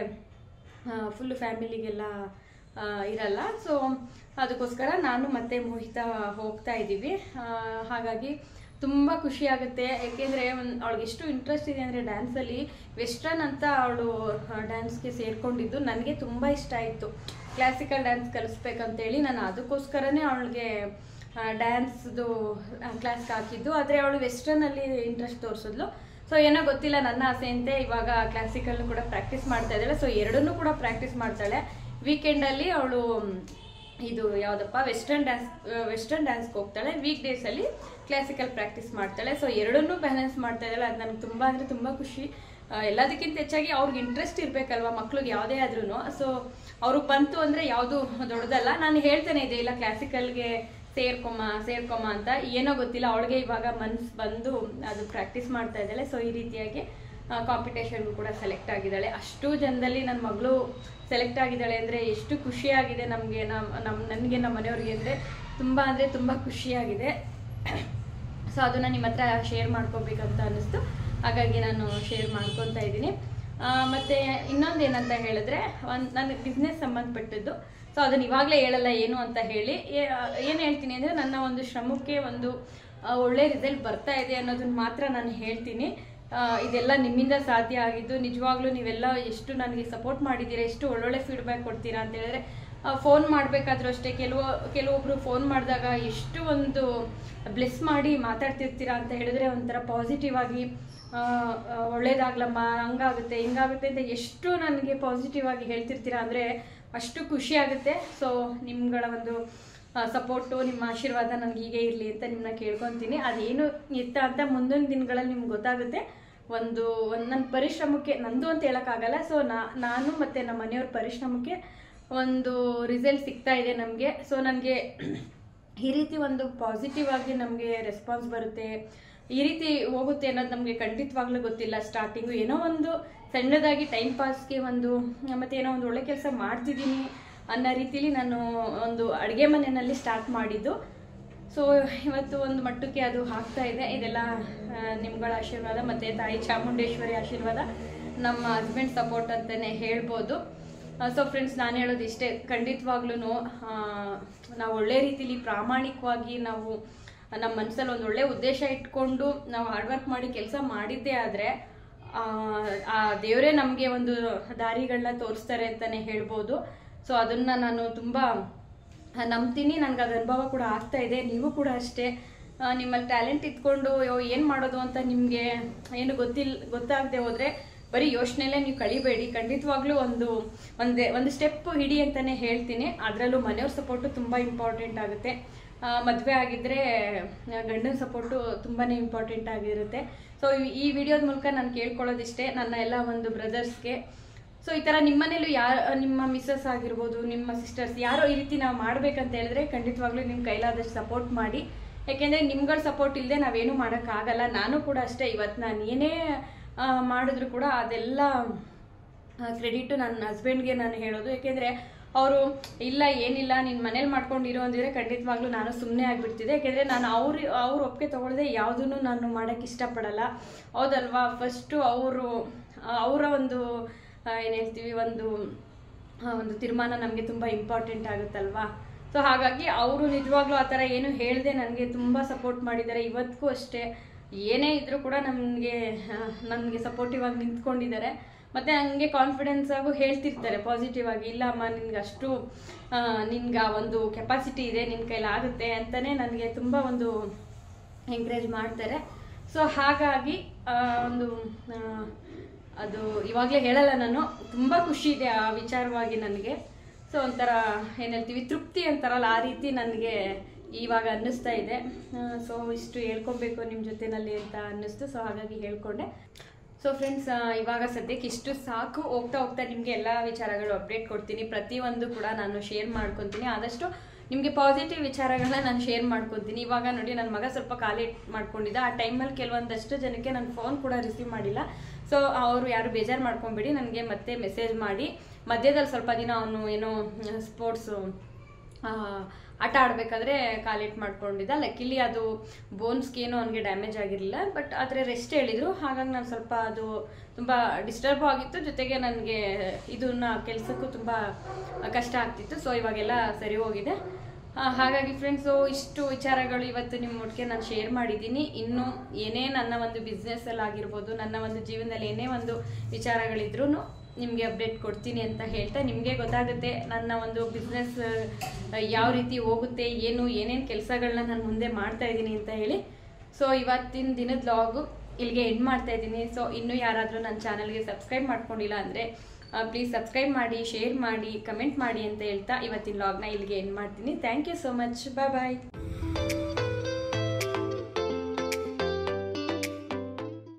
ಫುಲ್ ಫ್ಯಾಮಿಲಿಗೆಲ್ಲ ಇರಲ್ಲ. ಸೊ ಅದಕ್ಕೋಸ್ಕರ ನಾನು ಮತ್ತು ಮೋಹಿತ ಹೋಗ್ತಾ ಇದ್ದೀವಿ. ಹಾಗಾಗಿ ತುಂಬ ಖುಷಿ ಆಗುತ್ತೆ. ಏಕೆಂದರೆ ಅವಳಿಗೆ ಎಷ್ಟು ಇಂಟ್ರೆಸ್ಟ್ ಇದೆ ಅಂದರೆ ಡ್ಯಾನ್ಸಲ್ಲಿ, ವೆಸ್ಟರ್ನ್ ಅಂತ ಅವಳು ಡ್ಯಾನ್ಸ್ಗೆ ಸೇರಿಕೊಂಡಿದ್ದು ನನಗೆ ತುಂಬ ಇಷ್ಟ ಆಯಿತು. ಕ್ಲಾಸಿಕಲ್ ಡ್ಯಾನ್ಸ್ ಕಲಿಸ್ಬೇಕಂತೇಳಿ ನಾನು ಅದಕ್ಕೋಸ್ಕರನೇ ಅವಳಿಗೆ ಡ್ಯಾನ್ಸ್ದು ಕ್ಲಾಸ್ಗೆ ಹಾಕಿದ್ದು. ಆದರೆ ಅವಳು ವೆಸ್ಟರ್ನಲ್ಲಿ ಇಂಟ್ರೆಸ್ಟ್ ತೋರಿಸಿದ್ಲು. ಸೊ ಏನೋ ಗೊತ್ತಿಲ್ಲ, ನನ್ನ ಆಸೆಯಂತೆ ಇವಾಗ ಕ್ಲಾಸಿಕಲ್ನು ಕೂಡ ಪ್ರಾಕ್ಟೀಸ್ ಮಾಡ್ತಾ ಇದ್ದಾಳೆ. ಸೊ ಎರಡನ್ನೂ ಕೂಡ ಪ್ರಾಕ್ಟೀಸ್ ಮಾಡ್ತಾಳೆ. ವೀಕೆಂಡಲ್ಲಿ ಅವಳು ಇದು ಯಾವುದಪ್ಪ ವೆಸ್ಟರ್ನ್ ಡ್ಯಾನ್ಸ್ ವೆಸ್ಟರ್ನ್ ಡ್ಯಾನ್ಸ್ಗೆ ಹೋಗ್ತಾಳೆ, ವೀಕ್ ಡೇಸಲ್ಲಿ ಕ್ಲಾಸಿಕಲ್ ಪ್ರಾಕ್ಟೀಸ್ ಮಾಡ್ತಾಳೆ. ಸೊ ಎರಡನ್ನೂ ಬ್ಯಾಲೆನ್ಸ್ ಮಾಡ್ತಾ ಇದ್ದಾಳೆ. ಅದು ನನಗೆ ತುಂಬ ಅಂದರೆ ತುಂಬ ಖುಷಿ. ಎಲ್ಲದಕ್ಕಿಂತ ಹೆಚ್ಚಾಗಿ ಅವ್ರಿಗೆ ಇಂಟ್ರೆಸ್ಟ್ ಇರಬೇಕಲ್ವ ಮಕ್ಳಿಗೆ ಯಾವುದೇ ಆದ್ರೂ. ಸೊ ಅವ್ರಿಗೆ ಬಂತು ಅಂದರೆ ಯಾವುದು ದೊಡ್ಡದಲ್ಲ. ನಾನು ಹೇಳ್ತಾನೆ ಇದೆ, ಇಲ್ಲ ಕ್ಲಾಸಿಕಲ್ಗೆ ಸೇರ್ಕೊಮ್ಮ ಸೇರ್ಕೊಮ್ಮ ಅಂತ. ಏನೋ ಗೊತ್ತಿಲ್ಲ, ಅವಳಿಗೆ ಇವಾಗ ಮನ್ಸು ಬಂದು ಅದು ಪ್ರಾಕ್ಟೀಸ್ ಮಾಡ್ತಾ ಇದ್ದಾಳೆ. ಸೊ ಈ ರೀತಿಯಾಗಿ ಕಾಂಪಿಟೇಷನ್ಗೂ ಕೂಡ ಸೆಲೆಕ್ಟ್ ಆಗಿದ್ದಾಳೆ. ಅಷ್ಟು ಜನದಲ್ಲಿ ನನ್ನ ಮಗಳು ಸೆಲೆಕ್ಟ್ ಆಗಿದ್ದಾಳೆ ಅಂದರೆ ಎಷ್ಟು ಖುಷಿಯಾಗಿದೆ ನಮಗೆ, ನಮ್ಮ ನಮ್ಮ ನನಗೆ ನಮ್ಮ ಮನೆಯವ್ರಿಗೆ ಅಂದರೆ ತುಂಬ ಅಂದರೆ ತುಂಬ ಖುಷಿಯಾಗಿದೆ. ಸೊ ಅದನ್ನು ನಿಮ್ಮ ಹತ್ರ ಶೇರ್ ಮಾಡ್ಕೋಬೇಕಂತ ಅನ್ನಿಸ್ತು, ಹಾಗಾಗಿ ನಾನು ಶೇರ್ ಮಾಡ್ಕೊತಾ ಇದ್ದೀನಿ. ಮತ್ತು ಇನ್ನೊಂದು ಏನಂತ ಹೇಳಿದ್ರೆ, ಒಂದು ನನಗೆ ಬಿಸ್ನೆಸ್ ಸಂಬಂಧಪಟ್ಟಿದ್ದು. ಸೊ ಅದನ್ನು ಇವಾಗಲೇ ಹೇಳಲ್ಲ ಏನು ಅಂತ ಹೇಳಿ, ಏನು ಹೇಳ್ತೀನಿ ಅಂದರೆ ನನ್ನ ಒಂದು ಶ್ರಮಕ್ಕೆ ಒಂದು ಒಳ್ಳೆ ರಿಸಲ್ಟ್ ಬರ್ತಾ ಇದೆ ಅನ್ನೋದನ್ನ ಮಾತ್ರ ನಾನು ಹೇಳ್ತೀನಿ. ಇದೆಲ್ಲ ನಿಮ್ಮಿಂದ ಸಾಧ್ಯ ಆಗಿದ್ದು. ನಿಜವಾಗ್ಲೂ ನೀವೆಲ್ಲ ಎಷ್ಟು ನನಗೆ ಸಪೋರ್ಟ್ ಮಾಡಿದ್ದೀರಾ, ಎಷ್ಟು ಒಳ್ಳೊಳ್ಳೆ ಫೀಡ್ಬ್ಯಾಕ್ ಕೊಡ್ತೀರಾ ಅಂತ ಹೇಳಿದ್ರೆ, ಫೋನ್ ಮಾಡಬೇಕಾದ್ರೂ ಅಷ್ಟೇ ಕೆಲವು ಕೆಲವೊಬ್ಬರು ಫೋನ್ ಮಾಡಿದಾಗ ಎಷ್ಟು ಒಂದು ಬ್ಲೆಸ್ ಮಾಡಿ ಮಾತಾಡ್ತಿರ್ತೀರಾ ಅಂತ ಹೇಳಿದ್ರೆ ಒಂಥರ ಪಾಸಿಟಿವ್ ಆಗಿ ಒಳ್ಳೇದಾಗ್ಲಮ್ಮ, ಹಂಗಾಗುತ್ತೆ ಹಿಂಗಾಗುತ್ತೆ ಅಂತ ಎಷ್ಟು ನನಗೆ ಪಾಸಿಟಿವ್ ಆಗಿ ಹೇಳ್ತಿರ್ತೀರಾ ಅಂದರೆ ಅಷ್ಟು ಖುಷಿ ಆಗುತ್ತೆ. ಸೊ ನಿಮ್ಗಳ ಒಂದು ಸಪೋರ್ಟು, ನಿಮ್ಮ ಆಶೀರ್ವಾದ ನನಗೆ ಹೀಗೆ ಇರಲಿ ಅಂತ ನಿಮ್ಮನ್ನ ಕೇಳ್ಕೊತೀನಿ. ಅದೇನು ಎತ್ತ ಅಂತ ಮುಂದಿನ ದಿನಗಳಲ್ಲಿ ನಿಮ್ಗೆ ಗೊತ್ತಾಗುತ್ತೆ. ಒಂದು ಒಂದು ನನ್ನ ಪರಿಶ್ರಮಕ್ಕೆ, ನಂದು ಅಂತ ಹೇಳೋಕ್ಕಾಗಲ್ಲ, ಸೊ ನಾನು ಮತ್ತು ನಮ್ಮ ಮನೆಯವ್ರ ಪರಿಶ್ರಮಕ್ಕೆ ಒಂದು ರಿಸಲ್ಟ್ ಸಿಗ್ತಾ ಇದೆ ನಮಗೆ. ಸೊ ನನಗೆ ಈ ರೀತಿ ಒಂದು ಪಾಸಿಟಿವ್ ಆಗಿ ನಮಗೆ ರೆಸ್ಪಾನ್ಸ್ ಬರುತ್ತೆ, ಈ ರೀತಿ ಹೋಗುತ್ತೆ ಅನ್ನೋದು ನಮಗೆ ಖಂಡಿತವಾಗ್ಲೂ ಗೊತ್ತಿಲ್ಲ. ಸ್ಟಾರ್ಟಿಂಗು ಏನೋ ಒಂದು ಸಣ್ಣದಾಗಿ ಟೈಮ್ ಪಾಸ್ಗೆ ಒಂದು ಮತ್ತು ಏನೋ ಒಂದು ಒಳ್ಳೆ ಕೆಲಸ ಮಾಡ್ತಿದ್ದೀನಿ ಅನ್ನೋ ರೀತಿಲಿ ನಾನು ಒಂದು ಅಡುಗೆ ಮನೆಯಲ್ಲಿ ಸ್ಟಾರ್ಟ್ ಮಾಡಿದ್ದು. ಸೊ ಇವತ್ತು ಒಂದು ಮಟ್ಟಕ್ಕೆ ಅದು ಆಗ್ತಾ ಇದೆ. ಇದೆಲ್ಲ ನಿಮ್ಗಳ ಆಶೀರ್ವಾದ ಮತ್ತು ತಾಯಿ ಚಾಮುಂಡೇಶ್ವರಿ ಆಶೀರ್ವಾದ, ನಮ್ಮ ಹಸ್ಬೆಂಡ್ ಸಪೋರ್ಟ್ ಅಂತಲೇ ಹೇಳ್ಬೋದು. ಸೊ ಫ್ರೆಂಡ್ಸ್, ನಾನು ಹೇಳೋದು ಇಷ್ಟೇ, ಖಂಡಿತವಾಗ್ಲೂ ನಾವು ಒಳ್ಳೆ ರೀತಿಲಿ ಪ್ರಾಮಾಣಿಕವಾಗಿ ನಾವು ನಮ್ಮ ಮನಸ್ಸಲ್ಲಿ ಒಂದು ಒಳ್ಳೆ ಉದ್ದೇಶ ಇಟ್ಕೊಂಡು ನಾವು ಹಾರ್ಡ್ ವರ್ಕ್ ಮಾಡಿ ಕೆಲಸ ಮಾಡಿದ್ದೇ ಆದರೆ ಆ ದೇವರೇ ನಮಗೆ ಒಂದು ದಾರಿಗಳನ್ನ ತೋರಿಸ್ತಾರೆ ಅಂತಲೇ ಹೇಳ್ಬೋದು. ಸೊ ಅದನ್ನು ನಾನು ತುಂಬ ನಂಬ್ತೀನಿ, ನನಗೆ ಅದು ಅನುಭವ ಕೂಡ ಆಗ್ತಾ ಇದೆ. ನೀವು ಕೂಡ ಅಷ್ಟೇ, ನಿಮ್ಮಲ್ಲಿ ಟ್ಯಾಲೆಂಟ್ ಇಟ್ಕೊಂಡು ಏನು ಮಾಡೋದು ಅಂತ ನಿಮಗೆ ಏನು ಗೊತ್ತಿಲ್ಲ ಗೊತ್ತಾಗದೆ ಹೋದರೆ ಬರೀ ಯೋಚನೆಯಲ್ಲೇ ನೀವು ಕಳಿಬೇಡಿ. ಖಂಡಿತವಾಗ್ಲೂ ಒಂದು ಒಂದೇ ಒಂದು ಸ್ಟೆಪ್ ಹಿಡಿ ಅಂತಲೇ ಹೇಳ್ತೀನಿ. ಅದರಲ್ಲೂ ಮನೆಯವ್ರ ಸಪೋರ್ಟು ತುಂಬ ಇಂಪಾರ್ಟೆಂಟ್ ಆಗುತ್ತೆ. ಮದುವೆ ಆಗಿದ್ದರೆ ಗಂಡನ ಸಪೋರ್ಟು ತುಂಬಾ ಇಂಪಾರ್ಟೆಂಟ್ ಆಗಿರುತ್ತೆ. ಸೊ ಈ ವಿಡಿಯೋದ ಮೂಲಕ ನಾನು ಕೇಳ್ಕೊಳ್ಳೋದಿಷ್ಟೇ, ನನ್ನ ಎಲ್ಲ ಒಂದು ಬ್ರದರ್ಸ್ಗೆ. ಸೊ ಈ ಥರ ನಿಮ್ಮ ಮನೇಲೂ ಯಾರು, ನಿಮ್ಮ ಮಿಸ್ಸಸ್ ಆಗಿರ್ಬೋದು, ನಿಮ್ಮ ಸಿಸ್ಟರ್ಸ್ ಯಾರೋ ಈ ರೀತಿ ನಾವು ಮಾಡಬೇಕಂತ ಹೇಳಿದ್ರೆ ಖಂಡಿತವಾಗ್ಲೂ ನಿಮ್ಮ ಕೈಲಾದಷ್ಟು ಸಪೋರ್ಟ್ ಮಾಡಿ. ಯಾಕೆಂದರೆ ನಿಮ್ಗಳ ಸಪೋರ್ಟ್ ಇಲ್ಲದೆ ನಾವೇನು ಮಾಡೋಕ್ಕಾಗಲ್ಲ. ನಾನು ಕೂಡ ಅಷ್ಟೇ, ಇವತ್ತು ನಾನು ಏನೇ ಮಾಡಿದ್ರು ಕೂಡ ಅದೆಲ್ಲ ಕ್ರೆಡಿಟು ನನ್ನ ಹಸ್ಬೆಂಡ್ಗೆ ನಾನು ಹೇಳೋದು. ಯಾಕೆಂದರೆ ಅವರು ಇಲ್ಲ ಏನಿಲ್ಲ ನೀನು ಮನೇಲಿ ಮಾಡ್ಕೊಂಡಿರೋ ಅಂದಿದ್ರೆ ಖಂಡಿತವಾಗ್ಲೂ ನಾನು ಸುಮ್ಮನೆ ಆಗಿಬಿಡ್ತಿದ್ದೆ. ಯಾಕೆಂದರೆ ನಾನು ಅವ್ರು ಅವ್ರು ಒಪ್ಪಿಗೆ ತೊಗೊಳ್ಳದೆ ಯಾವುದನ್ನು ನಾನು ಮಾಡೋಕ್ಕೆ ಇಷ್ಟಪಡಲ್ಲ, ಹೌದಲ್ವಾ. ಫಸ್ಟು ಅವರು ಅವರ ಒಂದು ಏನು ಹೇಳ್ತೀವಿ ಒಂದು ಒಂದು ತೀರ್ಮಾನ ನಮಗೆ ತುಂಬ ಇಂಪಾರ್ಟೆಂಟ್ ಆಗುತ್ತಲ್ವಾ. ಸೊ ಹಾಗಾಗಿ ಅವರು ನಿಜವಾಗ್ಲೂ ಆ ಥರ ಏನು ಹೇಳಿದೆ ನನಗೆ ತುಂಬ ಸಪೋರ್ಟ್ ಮಾಡಿದ್ದಾರೆ. ಇವತ್ತಿಗೂ ಅಷ್ಟೇ, ಏನೇ ಇದ್ರೂ ಕೂಡ ನಮಗೆ ನನಗೆ ಸಪೋರ್ಟಿವ್ ಆಗಿ ನಿಂತ್ಕೊಂಡಿದ್ದಾರೆ. ಮತ್ತು ಹಂಗೆ ಕಾನ್ಫಿಡೆನ್ಸ್ ಆಗು ಹೇಳ್ತಿರ್ತಾರೆ ಪಾಸಿಟಿವ್ ಆಗಿ, ಇಲ್ಲ ಅಮ್ಮ ನಿನ್ಗೆ ಅಷ್ಟು ನಿನ್ಗೆ ಆ ಒಂದು ಕೆಪಾಸಿಟಿ ಇದೆ, ನಿನ್ನ ಕೈಲಾಗುತ್ತೆ ಅಂತಲೇ ನನಗೆ ತುಂಬ ಒಂದು ಎಂಕರೇಜ್ ಮಾಡ್ತಾರೆ. ಸೊ ಹಾಗಾಗಿ ಒಂದು ಅದು ಇವಾಗಲೇ ಹೇಳಲ್ಲ, ನಾನು ತುಂಬ ಖುಷಿ ಇದೆ ಆ ವಿಚಾರವಾಗಿ ನನಗೆ. ಸೊ ಒಂಥರ ಏನು ಹೇಳ್ತೀವಿ ತೃಪ್ತಿ ಅಂತಾರಲ್ಲ, ಆ ರೀತಿ ನನಗೆ ಇವಾಗ ಅನ್ನಿಸ್ತಾ ಇದೆ. ಸೊ ಇಷ್ಟು ಹೇಳ್ಕೊಬೇಕು ನಿಮ್ಮ ಜೊತೆನಲ್ಲಿ ಅಂತ ಅನ್ನಿಸ್ತು. ಸೊ ಹಾಗಾಗಿ ಹೇಳ್ಕೊಂಡೆ. ಸೊ ಫ್ರೆಂಡ್ಸ್, ಇವಾಗ ಸದ್ಯಕ್ಕೆ ಇಷ್ಟು ಸಾಕು. ಹೋಗ್ತಾ ಹೋಗ್ತಾ ನಿಮಗೆ ಎಲ್ಲ ವಿಚಾರಗಳು ಅಪ್ಡೇಟ್ ಕೊಡ್ತೀನಿ, ಪ್ರತಿಯೊಂದು ಕೂಡ ನಾನು ಶೇರ್ ಮಾಡ್ಕೊತೀನಿ. ಆದಷ್ಟು ನಿಮಗೆ ಪಾಸಿಟಿವ್ ವಿಚಾರಗಳನ್ನ ನಾನು ಶೇರ್ ಮಾಡ್ಕೊತೀನಿ. ಇವಾಗ ನೋಡಿ, ನನ್ನ ಮಗ ಸ್ವಲ್ಪ ಖಾಲಿ ಮಾಡ್ಕೊಂಡಿದ್ದ, ಆ ಟೈಮಲ್ಲಿ ಕೆಲವೊಂದಷ್ಟು ಜನಕ್ಕೆ ನಾನು ಫೋನ್ ಕೂಡ ರಿಸೀವ್ ಮಾಡಿಲ್ಲ. ಸೊ ಅವರು ಯಾರು ಬೇಜಾರು ಮಾಡ್ಕೊಬೇಡಿ, ನನಗೆ ಮತ್ತೆ ಮೆಸೇಜ್ ಮಾಡಿ. ಮಧ್ಯದಲ್ಲಿ ಸ್ವಲ್ಪ ದಿನ ಅವನು ಏನೋ ಸ್ಪೋರ್ಟ್ಸು ಆಟ ಆಡಬೇಕಾದ್ರೆ ಕಾಲೇಟ್ ಮಾಡ್ಕೊಂಡಿದ್ದ. ಲಕ್ಕಿಲಿ ಅದು ಬೋನ್ಸ್ಗೇನು ಅವನಿಗೆ ಡ್ಯಾಮೇಜ್ ಆಗಿರಲಿಲ್ಲ, ಬಟ್ ಆದರೆ ರೆಸ್ಟ್ ಹೇಳಿದರು. ಹಾಗಾಗಿ ನಾನು ಸ್ವಲ್ಪ ಅದು ತುಂಬ ಡಿಸ್ಟರ್ಬ್ ಆಗಿತ್ತು, ಜೊತೆಗೆ ನನಗೆ ಇದನ್ನ ಕೆಲಸಕ್ಕೂ ತುಂಬ ಕಷ್ಟ ಆಗ್ತಿತ್ತು. ಸೊ ಇವಾಗೆಲ್ಲ ಸರಿ ಹೋಗಿದೆ. ಹಾಗಾಗಿ ಫ್ರೆಂಡ್ಸು, ಇಷ್ಟು ವಿಚಾರಗಳು ಇವತ್ತು ನಿಮ್ಮ ಒಟ್ಟಿಗೆ ನಾನು ಶೇರ್ ಮಾಡಿದ್ದೀನಿ. ಇನ್ನು ಏನೇ ನನ್ನ ಒಂದು ಬಿಸ್ನೆಸ್ಸಲ್ಲಿ ಆಗಿರ್ಬೋದು, ನನ್ನ ಒಂದು ಜೀವನದಲ್ಲಿ ಏನೇ ಒಂದು ವಿಚಾರಗಳಿದ್ರೂ ನಿಮಗೆ ಅಪ್ಡೇಟ್ ಕೊಡ್ತೀನಿ ಅಂತ ಹೇಳ್ತಾ, ನಿಮಗೆ ಗೊತ್ತಾಗುತ್ತೆ ನನ್ನ ಒಂದು ಬಿಸ್ನೆಸ್ ಯಾವ ರೀತಿ ಹೋಗುತ್ತೆ, ಏನು ಏನೇನು ಕೆಲಸಗಳನ್ನ ನಾನು ಮುಂದೆ ಮಾಡ್ತಾ ಇದ್ದೀನಿ ಅಂತ ಹೇಳಿ. ಸೊ ಇವತ್ತಿನ ದಿನದ ಲಾಗು ಇಲ್ಲಿಗೆ ಎಂಡ್ ಮಾಡ್ತಾ ಇದ್ದೀನಿ. ಸೊ ಇನ್ನೂ ಯಾರಾದರೂ ನನ್ನ ಚಾನಲ್ಗೆ ಸಬ್ಸ್ಕ್ರೈಬ್ ಮಾಡ್ಕೊಂಡಿಲ್ಲ ಅಂದರೆ ಪ್ಲೀಸ್ ಸಬ್ಸ್ಕ್ರೈಬ್ ಮಾಡಿ, ಶೇರ್ ಮಾಡಿ, ಕಮೆಂಟ್ ಮಾಡಿ ಅಂತ ಹೇಳ್ತಾ ಇವತ್ತಿನ ಲಾಗ್ನ ಇಲ್ಲಿಗೆ ಎಂಡ್ ಮಾಡ್ತೀನಿ. Thank you so much. Bye bye.